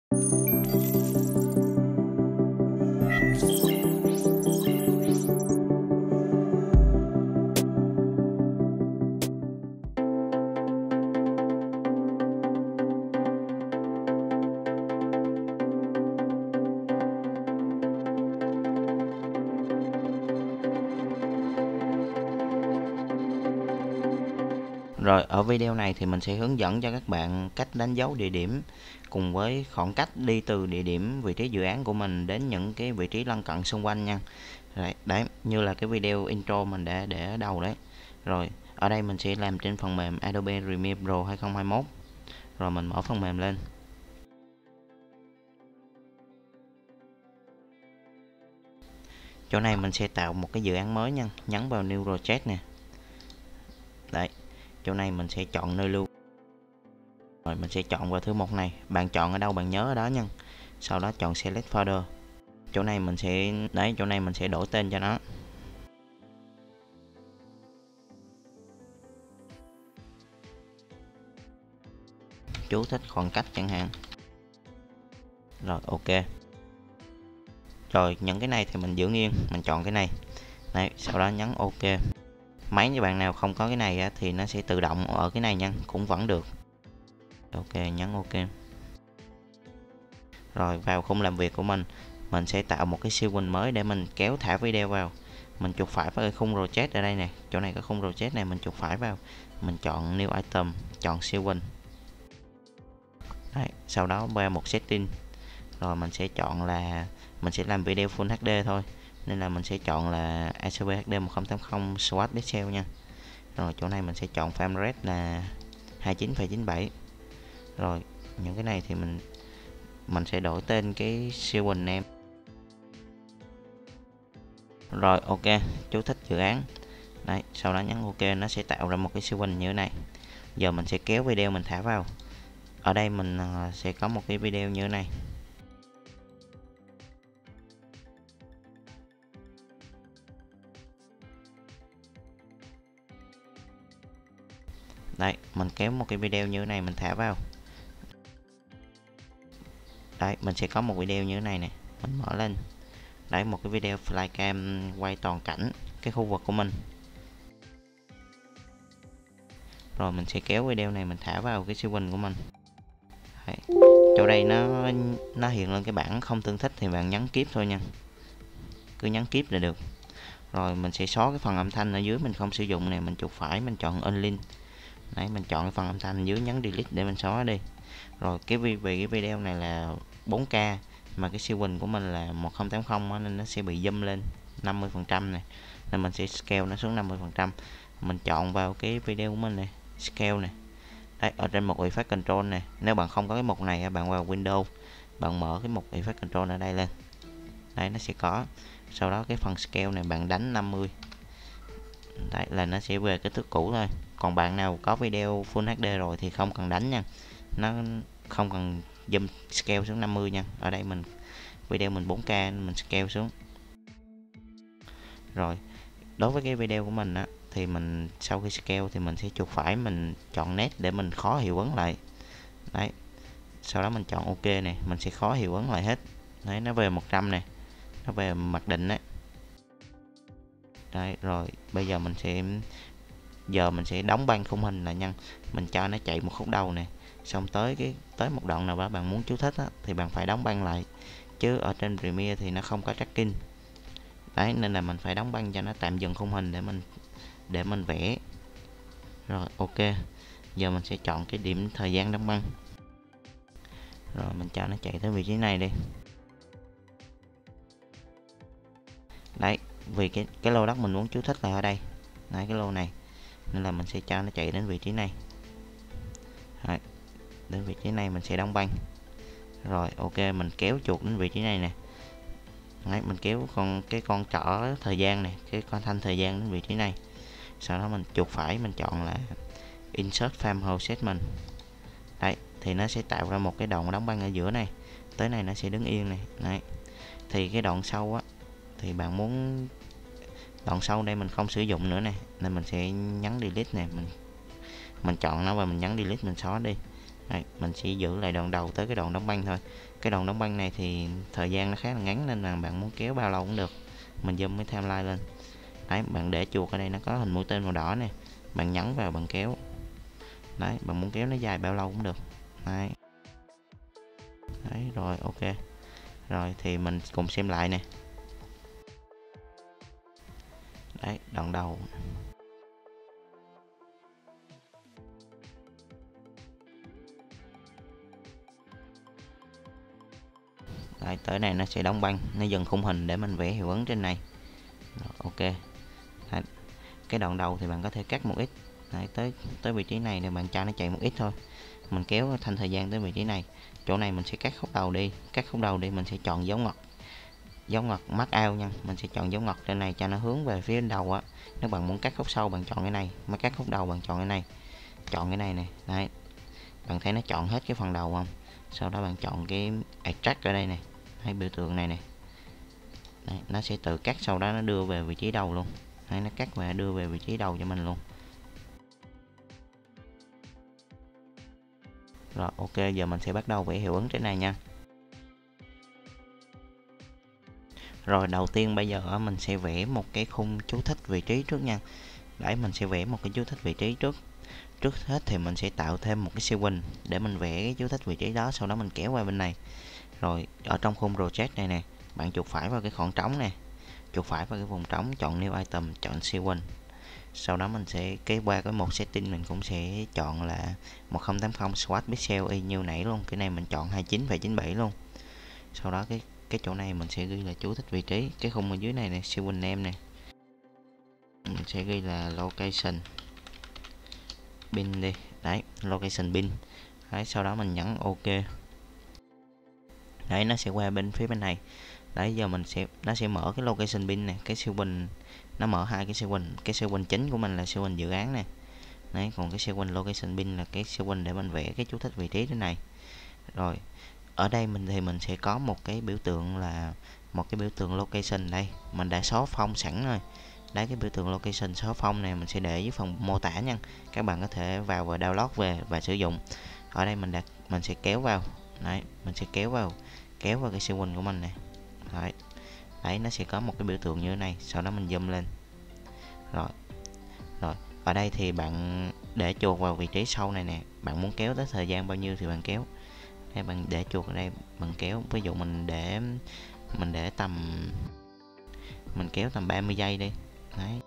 Rồi ở video này thì mình sẽ hướng dẫn cho các bạn cách đánh dấu địa điểm cùng với khoảng cách đi từ địa điểm vị trí dự án của mình đến những cái vị trí lân cận xung quanh nha. Đấy, như là cái video intro mình đã để ở đầu đấy. Rồi ở đây mình sẽ làm trên phần mềm Adobe Premiere Pro 2021. Rồi mình mở phần mềm lên. Chỗ này mình sẽ tạo một cái dự án mới nha, nhấn vào New Project nè. Đấy, chỗ này mình sẽ chọn nơi lưu. Rồi mình sẽ chọn vào thứ mục này, bạn chọn ở đâu bạn nhớ ở đó nha. Sau đó chọn Select Folder. Chỗ này mình sẽ đổi tên cho nó. Chú thích khoảng cách chẳng hạn. Rồi ok. Rồi những cái này thì mình giữ nguyên, mình chọn cái này. Đấy, sau đó nhấn ok. Máy như bạn nào không có cái này á, thì nó sẽ tự động ở cái này nha, cũng vẫn được. Ok, nhấn ok. Rồi vào khung làm việc của mình sẽ tạo một cái siêu quỳnh mới để mình kéo thả video vào. Mình chuột phải vào cái khung project ở đây nè, chỗ này có khung project này, mình chuột phải vào, mình chọn new item, chọn siêu quỳnh. Đấy, sau đó qua một setting, rồi mình sẽ chọn là mình sẽ làm video Full HD thôi, nên là mình sẽ chọn là ACP HD 1080 Swap Pixel nha. Rồi chỗ này mình sẽ chọn frame rate là 29,97. Rồi những cái này thì mình sẽ đổi tên cái siêu quỳnh em. Rồi ok, chú thích dự án. Đấy, sau đó nhấn ok, nó sẽ tạo ra một cái siêu quỳnh như thế này. Giờ mình sẽ kéo video mình thả vào. Ở đây mình sẽ có một cái video như thế này. Đấy, mình kéo một cái video như thế này mình thả vào. Đấy, mình sẽ có một video như thế này nè, mình mở lên. Đấy, một cái video flycam quay toàn cảnh cái khu vực của mình. Rồi mình sẽ kéo video này mình thả vào cái siêu quỳnh của mình. Đấy, chỗ đây nó hiện lên cái bảng không tương thích thì bạn nhấn keep thôi nha, cứ nhấn keep là được. Rồi mình sẽ xóa cái phần âm thanh ở dưới mình không sử dụng này, mình chuột phải mình chọn unlink. Đấy, mình chọn cái phần âm thanh dưới nhấn delete để mình xóa đi. Rồi vì cái video này là 4K mà cái siêu quỳnh của mình là 1080 nên nó sẽ bị zoom lên 50% này, nên mình sẽ scale nó xuống 50%. Mình chọn vào cái video của mình này, scale này. Đấy, ở trên mục Effect Control này, nếu bạn không có cái mục này bạn vào Windows, bạn mở cái mục Effect Control ở đây lên. Đấy, nó sẽ có. Sau đó cái phần scale này bạn đánh 50. Đấy là nó sẽ về cái thước cũ thôi. Còn bạn nào có video Full HD rồi thì không cần đánh nha, nó không cần zoom scale xuống 50 nha. Ở đây video mình 4K nên mình scale xuống. Rồi đối với cái video của mình á, thì mình sau khi scale thì mình sẽ chuột phải mình chọn nét để mình khó hiệu ứng lại. Đấy, sau đó mình chọn ok này, mình sẽ khó hiệu ứng lại hết. Đấy, nó về 100 này, nó về mặc định đấy. Đấy, rồi bây giờ mình sẽ đóng băng khung hình lại nha. Mình cho nó chạy một khúc đầu này, xong tới một đoạn nào đó bạn muốn chú thích á, thì bạn phải đóng băng lại, chứ ở trên Premiere thì nó không có tracking. Đấy, nên là mình phải đóng băng cho nó tạm dừng khung hình để mình vẽ. Rồi ok, giờ mình sẽ chọn cái điểm thời gian đóng băng, rồi mình cho nó chạy tới vị trí này đi. Đấy, vì cái lô đất mình muốn chú thích là ở đây. Đấy, cái lô này, nên là mình sẽ cho nó chạy đến vị trí này. Đấy, đến vị trí này mình sẽ đóng băng. Rồi ok, mình kéo chuột đến vị trí này nè. Đấy, mình kéo cái con trỏ thời gian này, cái con thanh thời gian đến vị trí này. Sau đó mình chuột phải mình chọn là Insert Frame Hold Segment. Đấy, thì nó sẽ tạo ra một cái đoạn đóng băng ở giữa này. Tới này nó sẽ đứng yên này. Đấy, thì cái đoạn sau á, thì bạn muốn đoạn sau đây mình không sử dụng nữa này, nên mình sẽ nhấn delete này, mình chọn nó và mình nhấn delete, mình xóa đi. Đấy, mình chỉ giữ lại đoạn đầu tới cái đoạn đóng băng thôi. Cái đoạn đóng băng này thì thời gian nó khá là ngắn nên là bạn muốn kéo bao lâu cũng được. Mình zoom cái timeline lên. Đấy, bạn để chuột ở đây nó có hình mũi tên màu đỏ nè, bạn nhấn vào bạn kéo. Đấy, bạn muốn kéo nó dài bao lâu cũng được. Đấy. Đấy, rồi ok. Rồi thì mình cùng xem lại nè. Đấy, đoạn đầu. Đấy, tới này nó sẽ đóng băng, nó dừng khung hình để mình vẽ hiệu ứng trên này. Rồi, ok. Đấy, cái đoạn đầu thì bạn có thể cắt một ít. Đấy, tới vị trí này thì bạn cho nó chạy một ít thôi. Mình kéo thanh thời gian tới vị trí này. Chỗ này mình sẽ cắt khúc đầu đi. Cắt khúc đầu đi mình sẽ chọn dấu ngoặc. Dấu ngoặc mark out nha. Mình sẽ chọn dấu ngoặc trên này cho nó hướng về phía đầu á. Nếu bạn muốn cắt khúc sau bạn chọn cái này. Mà cắt khúc đầu bạn chọn cái này. Chọn cái này nè. Đấy. Bạn thấy nó chọn hết cái phần đầu không? Sau đó bạn chọn cái extract ở đây này. Hay biểu tượng này nè. Đấy, nó sẽ tự cắt, sau đó nó đưa về vị trí đầu luôn. Đấy, nó cắt và đưa về vị trí đầu cho mình luôn. Rồi ok, giờ mình sẽ bắt đầu vẽ hiệu ứng trên này nha. Rồi đầu tiên bây giờ mình sẽ vẽ một cái khung chú thích vị trí trước nha. Đấy, mình sẽ vẽ một cái chú thích vị trí trước. Trước hết thì mình sẽ tạo thêm một cái siêu quỳnh để mình vẽ cái chú thích vị trí đó, sau đó mình kéo qua bên này. Rồi ở trong khung project này nè, bạn chuột phải vào cái khoảng trống nè, chuột phải vào cái vùng trống, chọn new item, chọn siêu quỳnh. Sau đó mình sẽ qua cái một setting mình cũng sẽ chọn là 1080 swatch pixel y như nãy luôn. Cái này mình chọn 29,97 luôn. Sau đó cái chỗ này mình sẽ ghi là chú thích vị trí. Cái khung ở dưới này nè, siêu quỳnh em nè, mình sẽ ghi là location bin đi. Đấy, location bin. Đấy, sau đó mình nhấn ok. Đấy, nó sẽ qua bên phía bên này. Đấy, giờ nó sẽ mở cái location bin này, cái siêu quỳnh nó mở hai cái siêu quỳnh. Cái siêu quỳnh chính của mình là siêu quỳnh dự án nè. Đấy, còn cái siêu quỳnh location bin là cái siêu quỳnh để mình vẽ cái chú thích vị trí thế này. Rồi ở đây mình sẽ có một cái biểu tượng là một cái biểu tượng location. Đây mình đã xóa phông sẵn rồi. Đấy, cái biểu tượng location xóa phông này mình sẽ để dưới phần mô tả nha. Các bạn có thể vào và download về và sử dụng. Ở đây mình sẽ kéo vào. Đấy, mình sẽ kéo vào cái siêu quỳnh của mình này. Đấy. Đấy, nó sẽ có một cái biểu tượng như thế này, sau đó mình zoom lên. Rồi ở đây thì bạn để chuột vào vị trí sau này nè, bạn muốn kéo tới thời gian bao nhiêu thì bạn kéo. Đây, bạn để chuột ở đây bạn kéo, ví dụ mình để mình kéo tầm 30 giây đi. Đấy.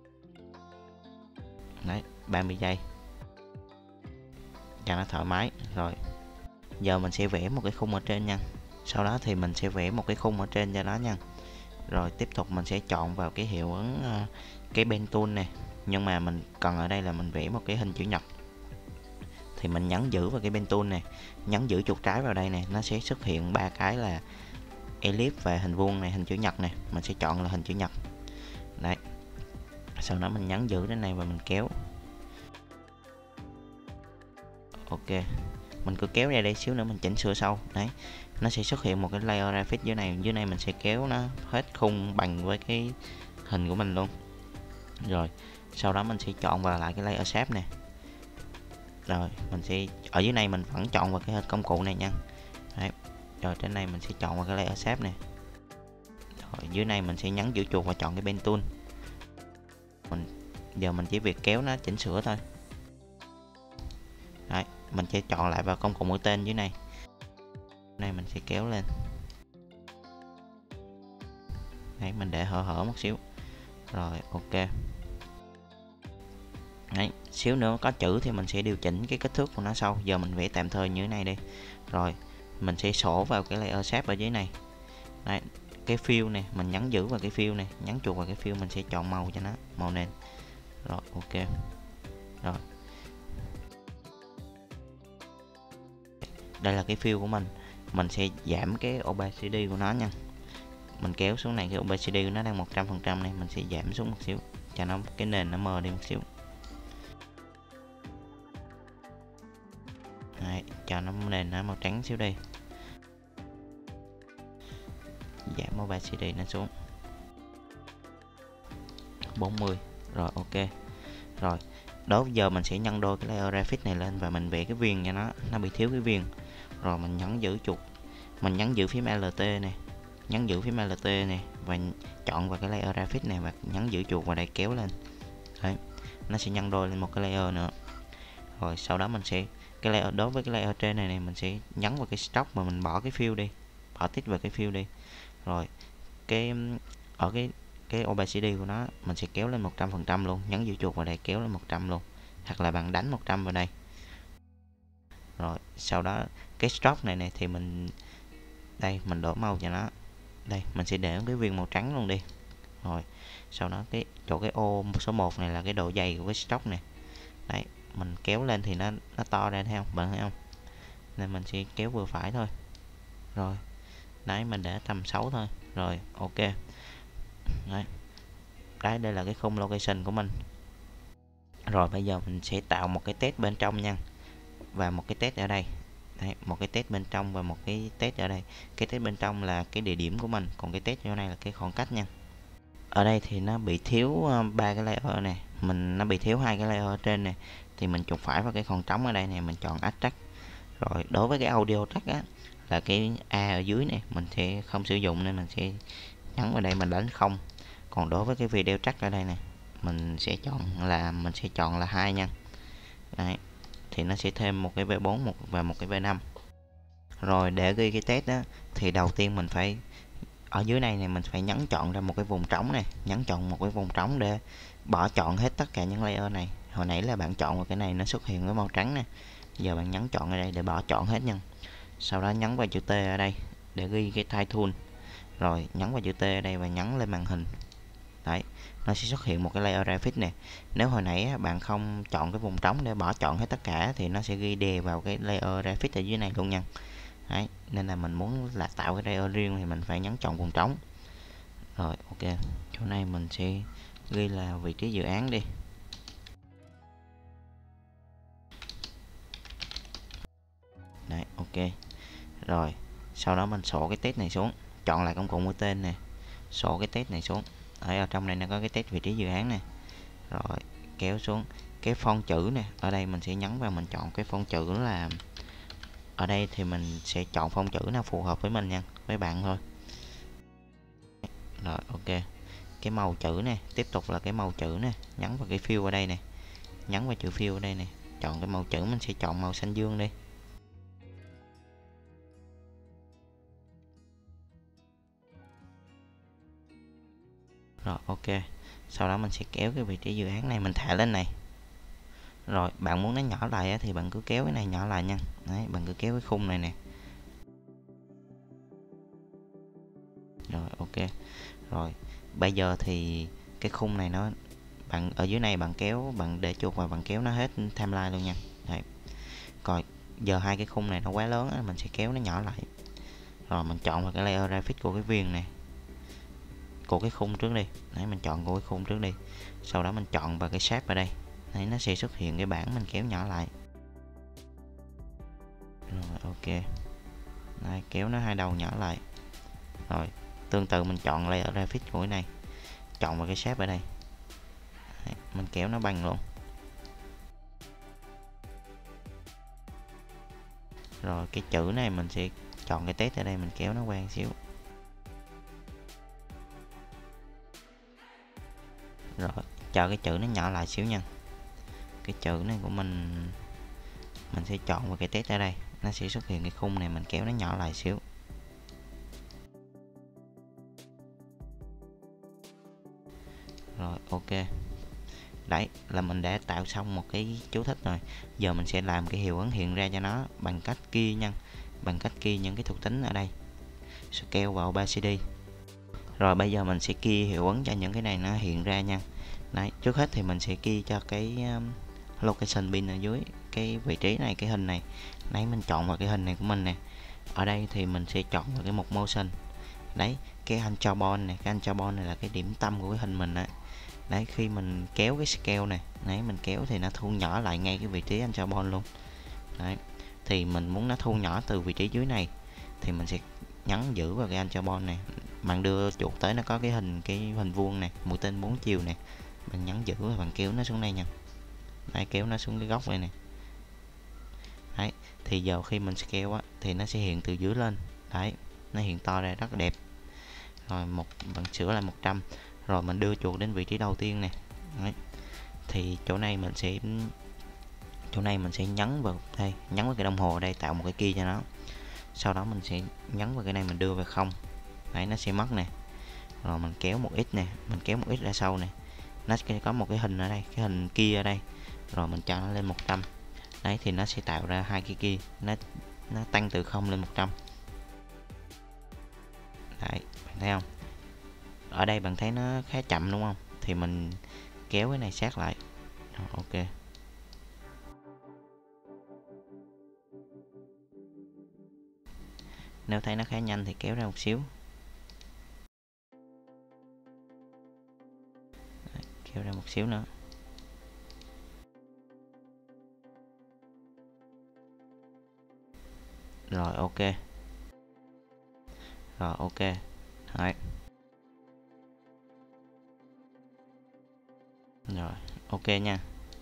Đấy, 30 giây cho nó thoải mái. Rồi giờ mình sẽ vẽ một cái khung ở trên nha. Sau đó thì mình sẽ vẽ một cái khung ở trên cho nó nha. Rồi tiếp tục mình sẽ chọn vào cái hiệu ứng cái pen tool này, nhưng mà mình cần ở đây là mình vẽ một cái hình chữ nhật thì mình nhấn giữ vào cái pen tool này, nhấn giữ chuột trái vào đây này, nó sẽ xuất hiện ba cái là ellipse và hình vuông này, hình chữ nhật này, mình sẽ chọn là hình chữ nhật. Đấy, sau đó mình nhấn giữ đến này và mình kéo. Ok, mình cứ kéo ra đây xíu nữa mình chỉnh sửa sau. Đấy, nó sẽ xuất hiện một cái layer graphic dưới này. Dưới này mình sẽ kéo nó hết khung bằng với cái hình của mình luôn. Rồi sau đó mình sẽ chọn vào lại cái layer shape nè. Rồi mình sẽ ở dưới này mình vẫn chọn vào cái công cụ này nha. Đấy. Rồi trên này mình sẽ chọn vào cái layer shape nè. Rồi dưới này mình sẽ nhấn giữ chuột và chọn cái pen tool. Giờ mình chỉ việc kéo nó chỉnh sửa thôi. Đấy, mình sẽ chọn lại vào công cụ mũi tên dưới này. Này mình sẽ kéo lên. Đấy, mình để hở một xíu. Rồi ok. Đấy, xíu nữa có chữ thì mình sẽ điều chỉnh cái kích thước của nó sau. Giờ mình vẽ tạm thời như thế này đi. Rồi mình sẽ sổ vào cái layer shape ở dưới này. Đấy, cái fill này mình nhấn giữ vào cái fill này, nhấn chuột vào cái fill, mình sẽ chọn màu cho nó, màu nền. Rồi ok. Rồi đây là cái fill của mình sẽ giảm cái opacity của nó nha. Mình kéo xuống này, cái opacity của nó đang 100% này, mình sẽ giảm xuống một xíu cho nó cái nền nó mờ đi một xíu. Đấy, cho nó nền nó màu trắng xíu đi. Giảm opacity nó xuống 40. Rồi ok. Rồi Đó giờ mình sẽ nhân đôi cái layer graphic này lên và mình vẽ cái viền cho nó bị thiếu cái viền. Rồi mình nhấn giữ chuột, mình nhấn giữ phím Alt này, nhấn giữ phím Alt này và chọn vào cái layer graphic này và nhấn giữ chuột vào đây kéo lên. Đấy, nó sẽ nhân đôi lên một cái layer nữa. Rồi sau đó mình sẽ cái layer, đối với cái layer trên này mình sẽ nhấn vào cái stroke mà mình bỏ cái fill đi, bỏ tích vào cái fill đi. Rồi cái ở cái opacity của nó mình sẽ kéo lên 100% luôn, nhấn giữ chuột vào đây kéo lên 100 luôn, hoặc là bạn đánh 100 vào đây. Rồi sau đó cái stroke này thì mình đây mình đổi màu cho nó, đây mình sẽ để cái viền màu trắng luôn đi. Rồi sau đó cái chỗ cái ô số 1 này là cái độ dày của cái stroke này. Đấy, mình kéo lên thì nó to ra, thấy không bạn, thấy không? Nên mình sẽ kéo vừa phải thôi. Rồi đấy, mình để tầm 6 thôi. Rồi ok. Đấy, đây là cái khung location của mình. Rồi bây giờ mình sẽ tạo một cái test bên trong nha, và một cái test ở đây. Đấy, một cái test bên trong và một cái test ở đây. Cái test bên trong là cái địa điểm của mình, còn cái test chỗ này là cái khoảng cách nha. Ở đây thì nó bị thiếu 3 cái layer này, nó bị thiếu 2 cái layer ở trên này, thì mình chuột phải vào cái khoảng trống ở đây này, mình chọn Add Track. Rồi đối với cái audio track á, là cái A ở dưới này mình sẽ không sử dụng nên mình sẽ nhấn vào đây mình đánh không. Còn đối với cái video track ở đây này, mình sẽ chọn là 2 nha. Đấy, thì nó sẽ thêm một cái V4 và một cái V5. Rồi để ghi cái test đó thì đầu tiên mình phải ở dưới này mình phải nhấn chọn ra một cái vùng trống này, nhấn chọn một cái vùng trống để bỏ chọn hết tất cả những layer này. Hồi nãy là bạn chọn vào cái này nó xuất hiện với màu trắng nè, giờ bạn nhấn chọn ở đây để bỏ chọn hết nha. Sau đó nhấn vào chữ T ở đây để ghi cái type tool, rồi nhấn vào chữ T ở đây và nhấn lên màn hình. Đấy, nó sẽ xuất hiện một cái layer graphic này. Nếu hồi nãy bạn không chọn cái vùng trống để bỏ chọn hết tất cả thì nó sẽ ghi đè vào cái layer graphic ở dưới này luôn nha. Đấy, nên là mình muốn là tạo cái layer riêng thì mình phải nhấn chọn vùng trống. Rồi ok, chỗ này mình sẽ ghi là vị trí dự án đi. Đấy, ok. Rồi sau đó mình sổ cái test này xuống, chọn lại công cụ mũi tên nè, sổ cái test này xuống. Ở trong này nó có cái test vị trí dự án này. Rồi kéo xuống cái font chữ nè, ở đây mình sẽ nhấn vào mình chọn cái font chữ là, ở đây thì mình sẽ chọn font chữ nào phù hợp với mình nha, với bạn thôi. Rồi ok, cái màu chữ này tiếp tục là cái màu chữ nè, nhấn vào cái fill ở đây nè, nhấn vào chữ fill ở đây nè, chọn cái màu chữ, mình sẽ chọn màu xanh dương đi. Rồi ok, sau đó mình sẽ kéo cái vị trí dự án này mình thả lên này. Rồi bạn muốn nó nhỏ lại thì bạn cứ kéo cái này nhỏ lại nha. Đấy, bạn cứ kéo cái khung này nè. Rồi ok. Rồi bây giờ thì cái khung này nó, bạn ở dưới này bạn kéo, bạn để chuột vào bạn kéo nó hết timeline luôn nha. Đấy. Rồi giờ hai cái khung này nó quá lớn á, mình sẽ kéo nó nhỏ lại. Rồi mình chọn vào cái layer graphic của cái viền này, của cái khung trước đi. Đấy, mình chọn của cái khung trước đi. Sau đó mình chọn vào cái shape ở đây. Đấy, nó sẽ xuất hiện cái bảng, mình kéo nhỏ lại. Rồi ok. Đấy, kéo nó hai đầu nhỏ lại. Rồi tương tự mình chọn layer graphic của cái này, chọn vào cái shape ở đây. Đấy, mình kéo nó bằng luôn. Rồi cái chữ này mình sẽ chọn cái test ở đây, mình kéo nó qua một xíu. Rồi cho cái chữ nó nhỏ lại xíu nha. Cái chữ này của mình sẽ chọn vào cái test ở đây, nó sẽ xuất hiện cái khung này, mình kéo nó nhỏ lại xíu. Rồi ok. Đấy là mình đã tạo xong một cái chú thích rồi. Giờ mình sẽ làm cái hiệu ứng hiện ra cho nó bằng cách key nha, bằng cách key những cái thuộc tính ở đây, scale và opacity. Rồi bây giờ mình sẽ key hiệu ứng cho những cái này nó hiện ra nha. Đấy, trước hết thì mình sẽ key cho cái location pin ở dưới cái vị trí này, cái hình này. Đấy, mình chọn vào cái hình này của mình nè. Ở đây thì mình sẽ chọn vào cái mục motion. Đấy, cái anchor point này, cái anchor point này là cái điểm tâm của cái hình mình á. Đấy, khi mình kéo cái scale này, đấy mình kéo thì nó thu nhỏ lại ngay cái vị trí anchor point luôn. Đấy, thì mình muốn nó thu nhỏ từ vị trí dưới này thì mình sẽ nhấn giữ vào cái anchor point này, bạn đưa chuột tới nó có cái hình vuông này, mũi tên 4 chiều này, bạn nhấn giữ và bạn kéo nó xuống đây nha. Đấy, kéo nó xuống cái góc này nè. Đấy, thì giờ khi mình scale á thì nó sẽ hiện từ dưới lên. Đấy, nó hiện to ra rất là đẹp. Rồi bạn sửa lại 100. Rồi mình đưa chuột đến vị trí đầu tiên nè. Đấy. Thì chỗ này mình sẽ nhấn vào đây, nhấn vào cái đồng hồ ở đây, tạo một cái key cho nó. Sau đó mình sẽ nhấn vào cái này, mình đưa về không. Đấy, nó sẽ mất nè. Rồi mình kéo một ít nè, mình kéo một ít ra sau nè, nó sẽ có một cái hình ở đây, cái hình kia ở đây. Rồi mình cho nó lên 100. Đấy, thì nó sẽ tạo ra hai cái kia, nó tăng từ 0 lên 100. Đấy, bạn thấy không? Ở đây bạn thấy nó khá chậm đúng không? Thì mình kéo cái này sát lại. Rồi, ok. Nếu thấy nó khá nhanh thì kéo ra một xíu. Đấy, kéo ra một xíu nữa. Rồi, ok. Rồi, ok. Đấy. Rồi, ok nha.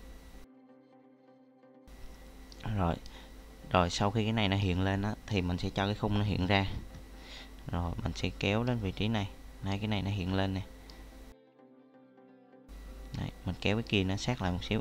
Rồi sau khi cái này nó hiện lên á thì mình sẽ cho cái khung nó hiện ra. Rồi mình sẽ kéo đến vị trí này. Đấy, cái này nó hiện lên nè. Đấy, mình kéo cái kia nó sát lại một xíu.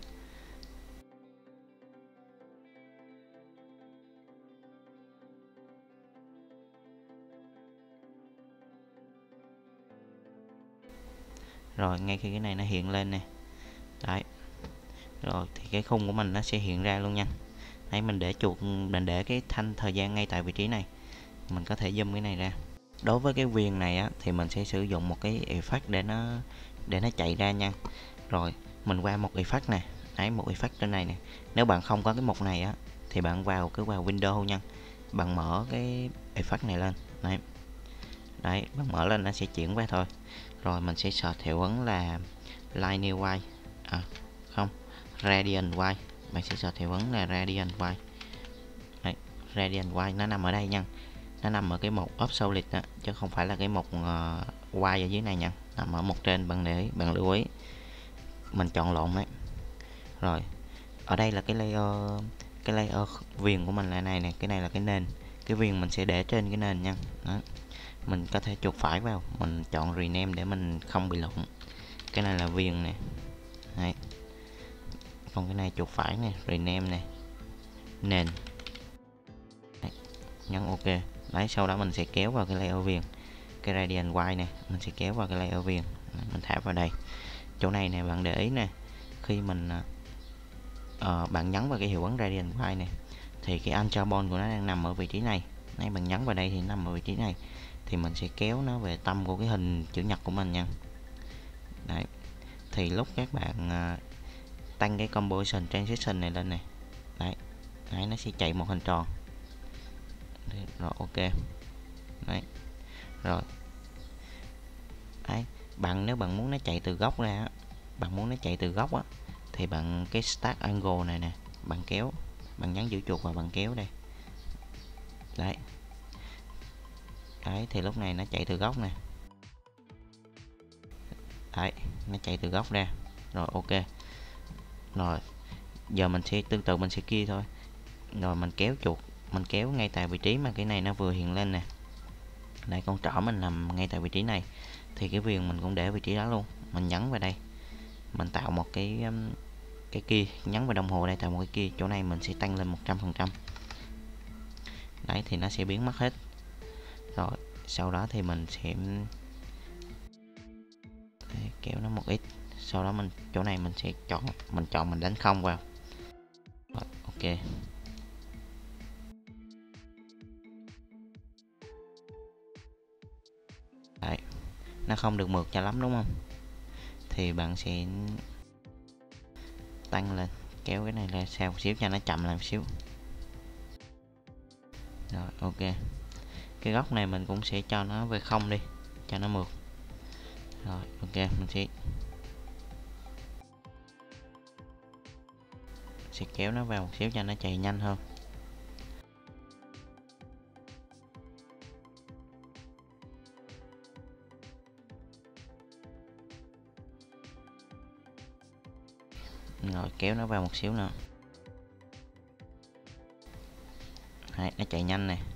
Rồi ngay khi cái này nó hiện lên nè. Đấy. Rồi thì cái khung của mình nó sẽ hiện ra luôn nha. Đấy, mình để chuột, mình để cái thanh thời gian ngay tại vị trí này. Mình có thể zoom cái này ra. Đối với cái viền này á thì mình sẽ sử dụng một cái effect để nó chạy ra nha. Rồi mình qua một effect nè. Đấy, một effect trên này nè. Nếu bạn không có cái mục này á thì bạn vào Windows nha. Bạn mở cái effect này lên. Đấy. Đấy, bạn mở lên nó sẽ chuyển qua thôi. Rồi mình sẽ search hiệu ứng là linear white. À không, radiant white. Bạn sẽ search hiệu ứng là radiant white. Đấy, radiant white nó nằm ở đây nha. Nó nằm ở cái mục obsolete đó, chứ không phải là cái mục white ở dưới này nha. Nằm ở mục trên, bạn lưu ý. Mình chọn lộn đấy. Rồi, ở đây là cái layer viền của mình là này nè, cái này là cái nền. Cái viền mình sẽ để trên cái nền nha. Đó. Mình có thể chuột phải vào, mình chọn rename để mình không bị lộn. Cái này là viền nè. Đấy. Còn cái này chuột phải nè, rename nè, nền. Đấy. Nhấn ok. Đấy, sau đó mình sẽ kéo vào cái layer viền, cái radiant white này, mình sẽ kéo vào cái layer viền. Mình thả vào đây. Chỗ này nè, bạn để ý nè, khi mình bạn nhấn vào cái hiệu ứng radiant white này thì cái anchor point của nó đang nằm ở vị trí này. Đấy, bạn nhấn vào đây thì nằm ở vị trí này, thì mình sẽ kéo nó về tâm của cái hình chữ nhật của mình nha. Đấy, thì lúc các bạn tăng cái composition transition này lên này, đấy, nó sẽ chạy một hình tròn. Rồi ok. Đấy. Rồi. Đấy, nếu bạn muốn nó chạy từ góc ra, thì bạn cái start angle này nè, bạn kéo, bạn nhấn giữ chuột và bạn kéo đây. Đấy. Đấy, thì lúc này nó chạy từ góc nè. Đấy, nó chạy từ góc ra. Rồi ok. Rồi giờ mình sẽ tương tự, mình sẽ kia thôi. Rồi mình kéo chuột, mình kéo ngay tại vị trí mà cái này nó vừa hiện lên nè. Đây, con trỏ mình nằm ngay tại vị trí này, thì cái viền mình cũng để vị trí đó luôn. Mình nhấn vào đây, mình tạo một cái kia, nhấn vào đồng hồ đây, tạo một cái kia. Chỗ này mình sẽ tăng lên 100%. Đấy, thì nó sẽ biến mất hết. Rồi sau đó thì mình sẽ kéo nó một ít. Sau đó chỗ này mình sẽ chọn mình đánh không vào. Rồi, ok. Đấy, nó không được mượt cho lắm đúng không? Thì bạn sẽ tăng lên, kéo cái này ra sau một xíu cho nó chậm lại một xíu. Rồi ok. Cái góc này mình cũng sẽ cho nó về không đi, cho nó mượt. Rồi ok, mình sẽ kéo nó vào một xíu cho nó chạy nhanh hơn. Rồi kéo nó vào một xíu nữa. Đấy, nó chạy nhanh này.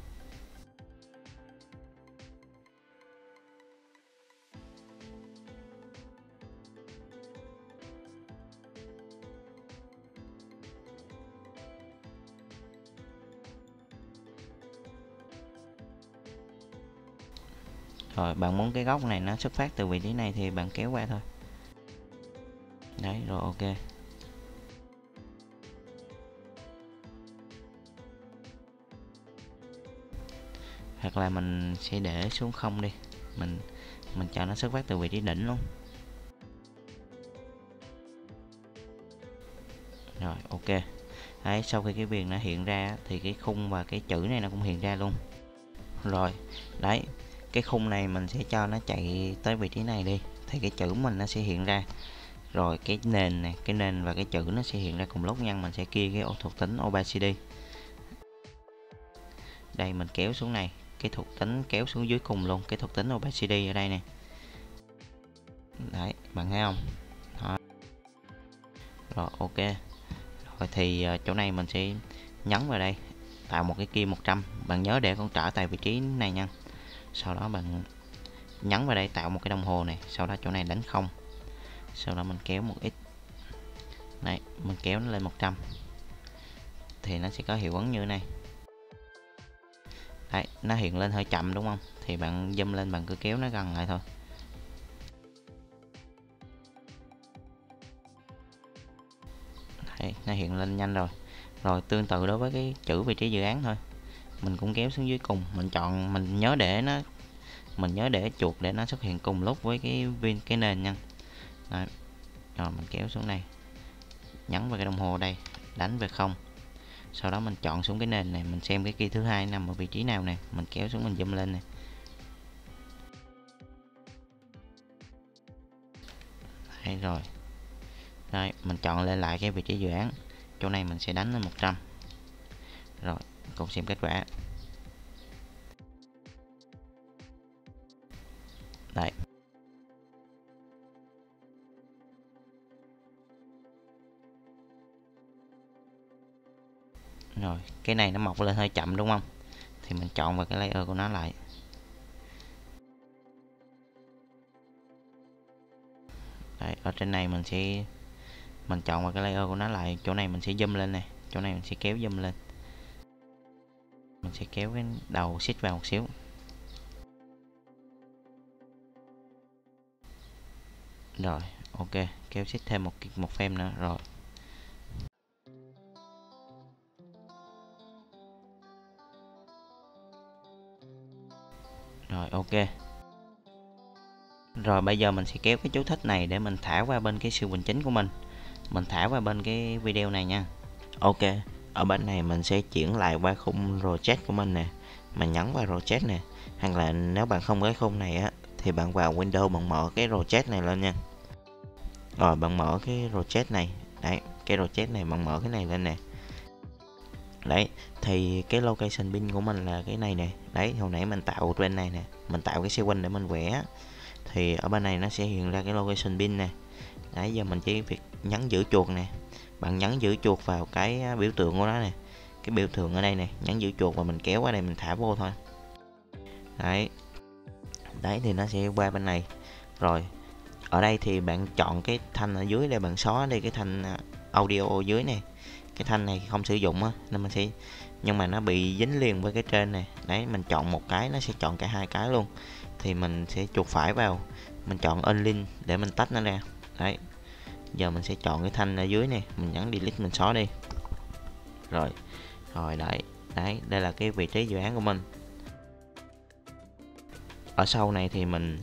Rồi bạn muốn cái góc này nó xuất phát từ vị trí này thì bạn kéo qua thôi. Đấy, rồi ok. Hoặc là mình sẽ để xuống không đi. Mình cho nó xuất phát từ vị trí đỉnh luôn. Rồi ok. Đấy, sau khi cái viền nó hiện ra thì cái khung và cái chữ này nó cũng hiện ra luôn. Rồi, đấy, cái khung này mình sẽ cho nó chạy tới vị trí này đi thì cái chữ mình nó sẽ hiện ra. Rồi cái nền này, cái nền và cái chữ nó sẽ hiện ra cùng lúc nha. Mình sẽ kia cái thuộc tính opacity. Đây mình kéo xuống này, cái thuộc tính kéo xuống dưới cùng luôn, cái thuộc tính opacity ở đây nè. Đấy, bạn thấy không? Đó. Rồi ok. Rồi thì chỗ này mình sẽ nhấn vào đây, tạo một cái kia 100. Bạn nhớ để con trở tại vị trí này nha. Sau đó bạn nhấn vào đây tạo một cái đồng hồ này, sau đó chỗ này đánh 0. Sau đó mình kéo một ít. Này, mình kéo nó lên 100 thì nó sẽ có hiệu ứng như thế này. Đấy, nó hiện lên hơi chậm đúng không? Thì bạn zoom lên, bạn cứ kéo nó gần lại thôi. Đấy, nó hiện lên nhanh rồi. Rồi tương tự đối với cái chữ vị trí dự án thôi. Mình cũng kéo xuống dưới cùng, mình chọn, mình nhớ để chuột để nó xuất hiện cùng lúc với cái nền nha. Đấy. Rồi mình kéo xuống này, nhấn vào cái đồng hồ đây, đánh về 0. Sau đó mình chọn xuống cái nền này, mình xem cái kia thứ hai nằm ở vị trí nào nè, mình kéo xuống, mình zoom lên này. Đấy rồi. Đây, mình chọn lên lại cái vị trí dự án. Chỗ này mình sẽ đánh lên 100. Rồi, cùng xem kết quả. Đấy. Rồi, cái này nó mọc lên hơi chậm đúng không? Thì mình chọn vào cái layer của nó lại. Đấy, ở trên này mình chọn vào cái layer của nó lại, chỗ này mình sẽ zoom lên này, chỗ này mình sẽ kéo zoom lên. Mình sẽ kéo cái đầu xích vào một xíu. Rồi, ok, kéo xích thêm một frame nữa rồi. Rồi ok. Rồi bây giờ mình sẽ kéo cái chú thích này để mình thả qua bên cái siêu bình chính của mình. Mình thả qua bên cái video này nha. Ok, ở bên này mình sẽ chuyển lại qua khung project của mình nè. Mình nhấn vào project nè. Hoặc là nếu bạn không có cái khung này á thì bạn vào Windows, bạn mở cái project này lên nha. Rồi bạn mở cái project này. Đấy, cái project này bạn mở cái này lên nè. Đấy, thì cái location bin của mình là cái này nè. Đấy, hồi nãy mình tạo trên này nè, mình tạo cái sequence để mình vẽ. Thì ở bên này nó sẽ hiện ra cái location bin nè. Đấy, giờ mình chỉ việc nhấn giữ chuột nè. Bạn nhấn giữ chuột vào cái biểu tượng của nó nè. Cái biểu tượng ở đây nè, nhấn giữ chuột và mình kéo qua đây, mình thả vô thôi. Đấy. Đấy thì nó sẽ qua bên này. Rồi, ở đây thì bạn chọn cái thanh ở dưới để bạn xóa đi cái thanh audio dưới này. Cái thanh này không sử dụng á, nên mình sẽ, nhưng mà nó bị dính liền với cái trên này. Đấy, mình chọn một cái nó sẽ chọn cả hai cái luôn. Thì mình sẽ chuột phải vào, mình chọn unlink để mình tách nó ra. Đấy, giờ mình sẽ chọn cái thanh ở dưới này, mình nhấn delete, mình xóa đi. Rồi, rồi đấy, đấy, đây là cái vị trí dự án của mình. Ở sau này thì mình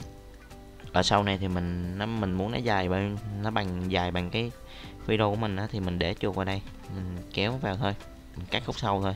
mình muốn nó dài bằng cái video của mình á, thì mình để chuột vào đây, mình kéo vào thôi, mình cắt khúc sau thôi.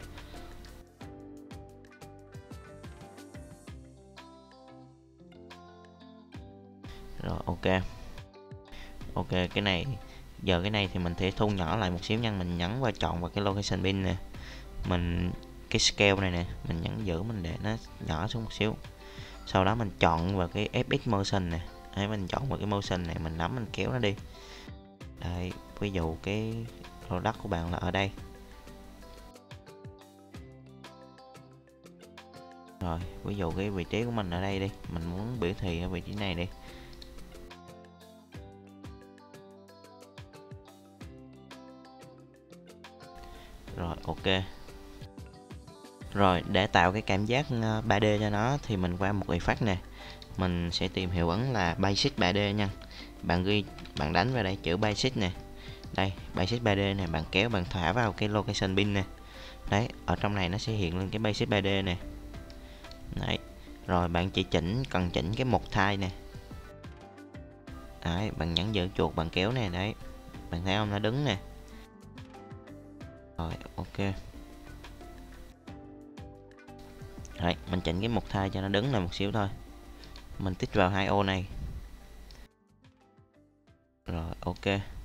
Rồi ok, cái này giờ cái này thì mình sẽ thu nhỏ lại một xíu nha. Mình nhấn vào, chọn vào cái location bin nè, mình cái scale này nè, mình nhấn giữ, mình để nó nhỏ xuống một xíu. Sau đó mình chọn vào cái FX motion nè. Đấy, mình chọn vào cái motion này, mình nắm, mình kéo nó đi. Đấy, ví dụ cái lô đất của bạn là ở đây. Rồi ví dụ cái vị trí của mình ở đây đi, mình muốn biểu thị ở vị trí này đi. Rồi ok. Rồi để tạo cái cảm giác 3D cho nó thì mình qua một effect nè, mình sẽ tìm hiệu ứng là Basic 3D nha. Bạn đánh vào đây chữ Basic nè, đây Basic 3D nè, bạn kéo bạn thả vào cái location bin nè, đấy ở trong này nó sẽ hiện lên cái Basic 3D nè. Đấy rồi bạn chỉ cần chỉnh cái một thai nè, đấy bạn nhấn giữ chuột bạn kéo nè, đấy bạn thấy không, nó đứng nè. Rồi ok. Đấy, mình chỉnh cái một thai cho nó đứng lại một xíu thôi, mình tích vào hai ô này. Rồi ok.